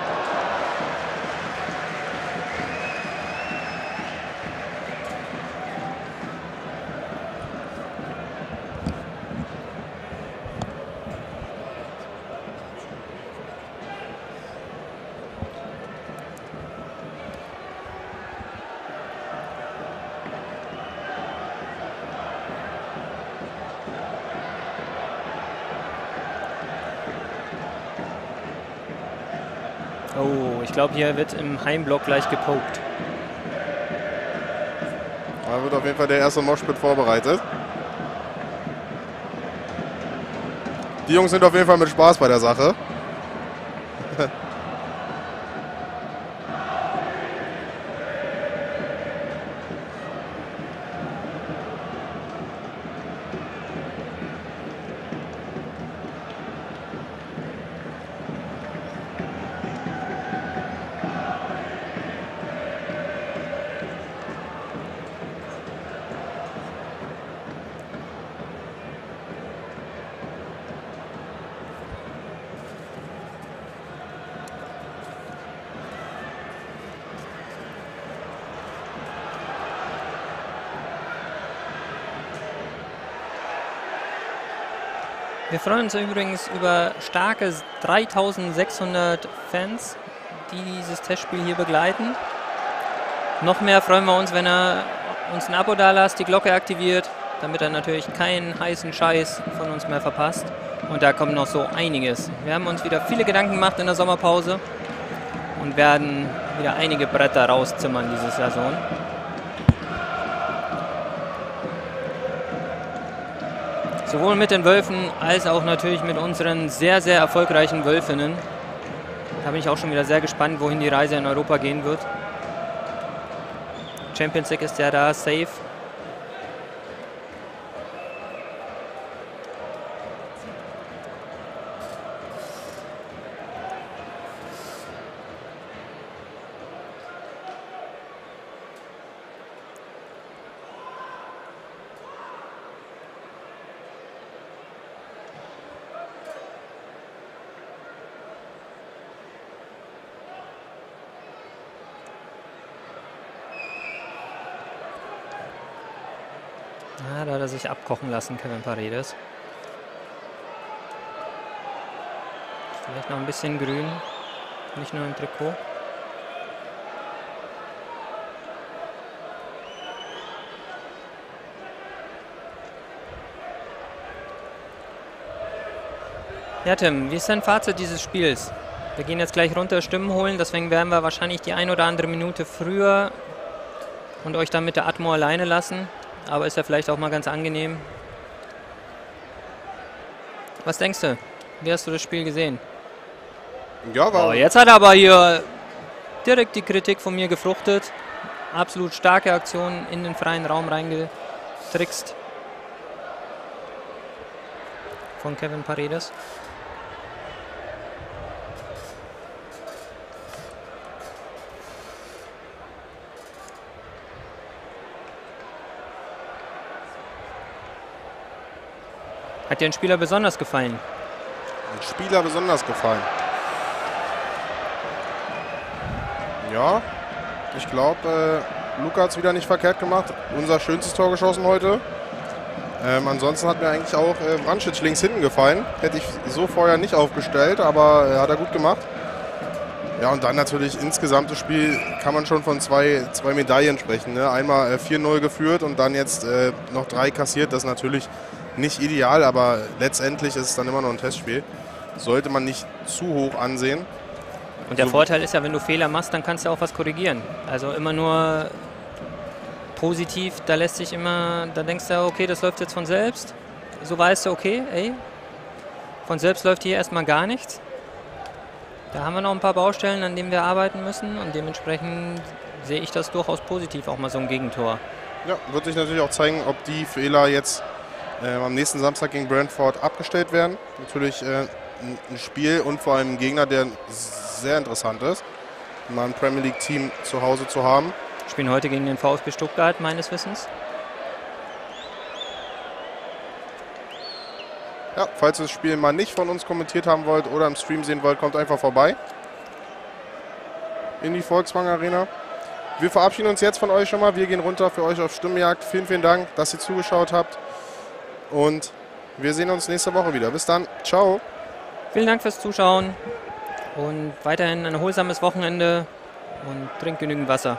D: Oh, ich glaube, hier wird im Heimblock gleich gepokt.
B: Da wird auf jeden Fall der erste Moshpit vorbereitet. Die Jungs sind auf jeden Fall mit Spaß bei der Sache.
D: Wir freuen uns übrigens über starke 3600 Fans, die dieses Testspiel hier begleiten. Noch mehr freuen wir uns, wenn er uns ein Abo da lasst, die Glocke aktiviert, damit er natürlich keinen heißen Scheiß von uns mehr verpasst. Und da kommt noch so einiges. Wir haben uns wieder viele Gedanken gemacht in der Sommerpause und werden wieder einige Bretter rauszimmern diese Saison. Sowohl mit den Wölfen als auch natürlich mit unseren sehr, sehr erfolgreichen Wölfinnen. Da bin ich auch schon wieder sehr gespannt, wohin die Reise in Europa gehen wird. Champions League ist ja da, safe. Ah, da hat er sich abkochen lassen, Kevin Paredes. Vielleicht noch ein bisschen grün, nicht nur im Trikot. Ja, Tim, wie ist dein Fazit dieses Spiels? Wir gehen jetzt gleich runter Stimmen holen, deswegen werden wir wahrscheinlich die ein oder andere Minute früher und euch dann mit der Atmo alleine lassen. Aber ist ja vielleicht auch mal ganz angenehm. Was denkst du? Wie hast du das Spiel gesehen?
B: Ja, war
D: Jetzt hat er aber hier direkt die Kritik von mir gefruchtet. Absolut starke Aktion in den freien Raum reingetrickst. Von Kevin Paredes. Hat dir ein Spieler besonders gefallen?
B: ein Spieler besonders gefallen. Ja, ich glaube, Luca hat es wieder nicht verkehrt gemacht. Unser schönstes Tor geschossen heute. Ansonsten hat mir eigentlich auch Vrancic links hinten gefallen. Hätte ich so vorher nicht aufgestellt, aber hat er gut gemacht. Ja, und dann natürlich insgesamt das Spiel kann man schon von zwei Medaillen sprechen. Ne? Einmal 4-0 geführt und dann jetzt noch 3 kassiert. Das ist natürlich nicht ideal, aber letztendlich ist es dann immer noch ein Testspiel. Sollte man nicht zu hoch ansehen.
D: Und der Vorteil ist ja, wenn du Fehler machst, dann kannst du auch was korrigieren. Also immer nur positiv, da lässt sich immer, da denkst du, okay, das läuft jetzt von selbst. So weißt du, okay, ey, von selbst läuft hier erstmal gar nichts. Da haben wir noch ein paar Baustellen, an denen wir arbeiten müssen und dementsprechend sehe ich das durchaus positiv, auch mal so ein Gegentor.
B: Ja, wird sich natürlich auch zeigen, ob die Fehler jetzt am nächsten Samstag gegen Brentford abgestellt werden. Natürlich ein Spiel und vor allem ein Gegner, der sehr interessant ist, mal ein Premier League Team zu Hause zu haben.
D: Spielen heute gegen den VfB Stuttgart, meines Wissens.
B: Ja, falls ihr das Spiel mal nicht von uns kommentiert haben wollt oder im Stream sehen wollt, kommt einfach vorbei in die Volkswagen Arena. Wir verabschieden uns jetzt von euch schon mal. Wir gehen runter für euch auf Stimmenjagd. Vielen, vielen Dank, dass ihr zugeschaut habt. Und wir sehen uns nächste Woche wieder. Bis dann. Ciao.
D: Vielen Dank fürs Zuschauen und weiterhin ein erholsames Wochenende und trinkt genügend Wasser.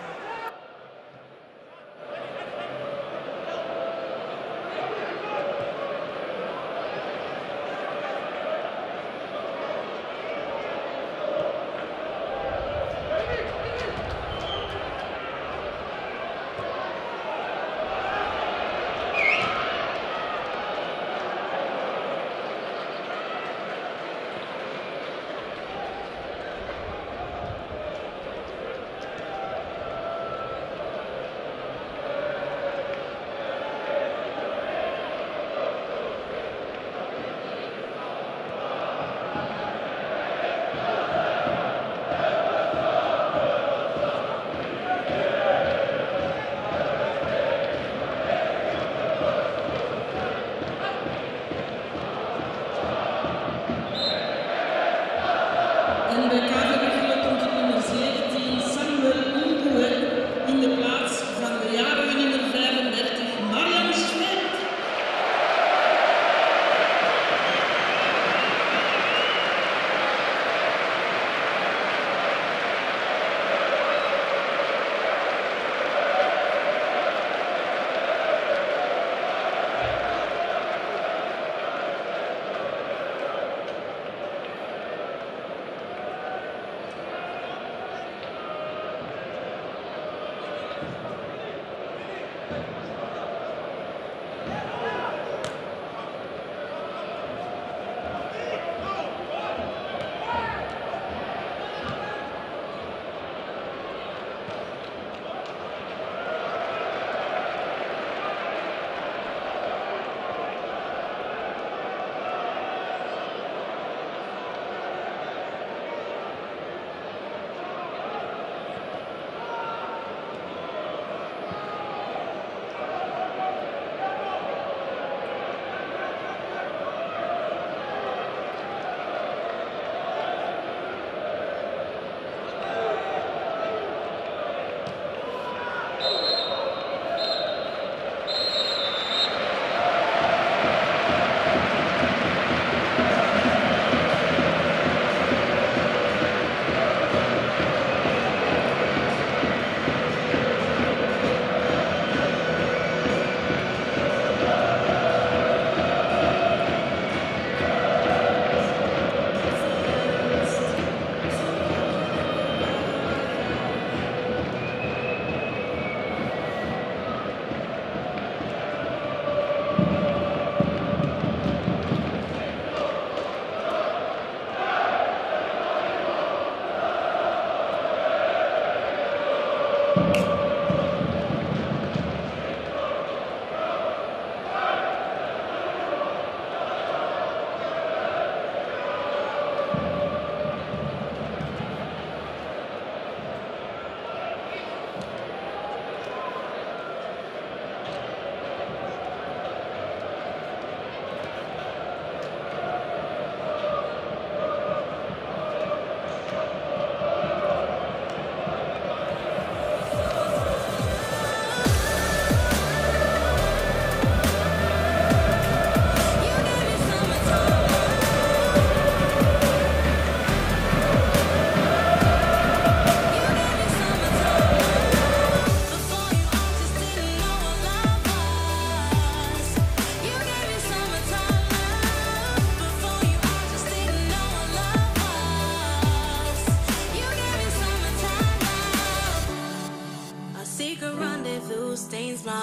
F: In de kaderregeling komt het nummer 17 Samuel Unguwe in de plaats van de jarige nummer 35 Marian Schmidt.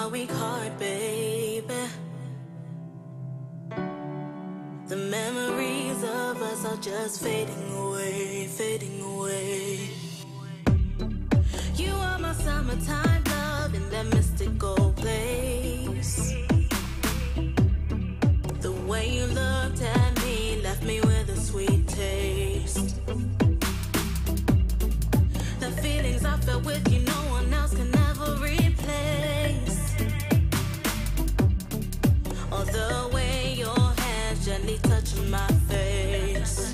E: our weak heart, baby. The memories of us are just fading away, fading away. You are my summertime love in that mystical place. The way you looked at me left me with a sweet taste. The feelings I felt with you, no one else can ever replace. Or the way your hands gently touching my face.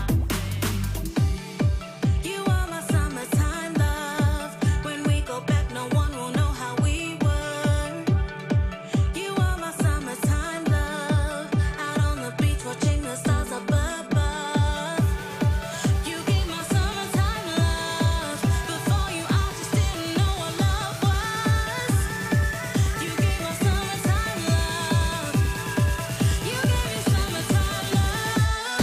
E: You are my summertime love. When we go back, no one will know how we were. You are my summertime love. Out on the beach watching the stars up above. You gave my summertime love. Before you, I just didn't know what love was. You gave my summertime love. You gave me summertime love.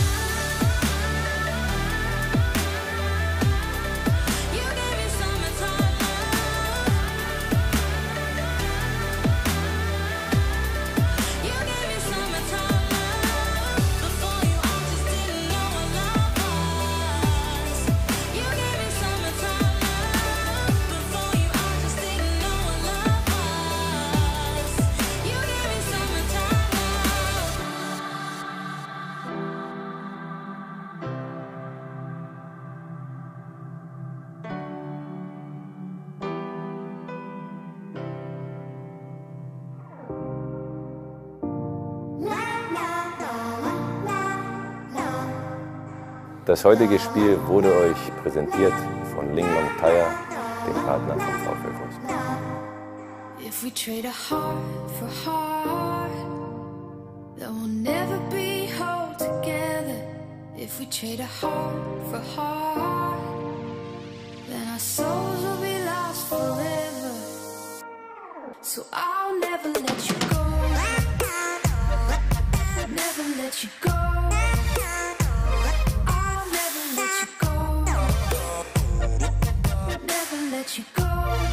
E: You gave me summertime love. You gave me summertime love. Before you, I just didn't know what love was. You gave me summertime love. Before you, I just didn't know what love was. You gave me summertime love.
C: Das heutige Spiel wurde euch präsentiert von Ling Long Tire, dem Partner vom VfL Wolfsburg.
A: If we trade a heart for heart, then we'll never be whole together. If we trade a heart for heart, then our souls will be lost forever. So I'll never let you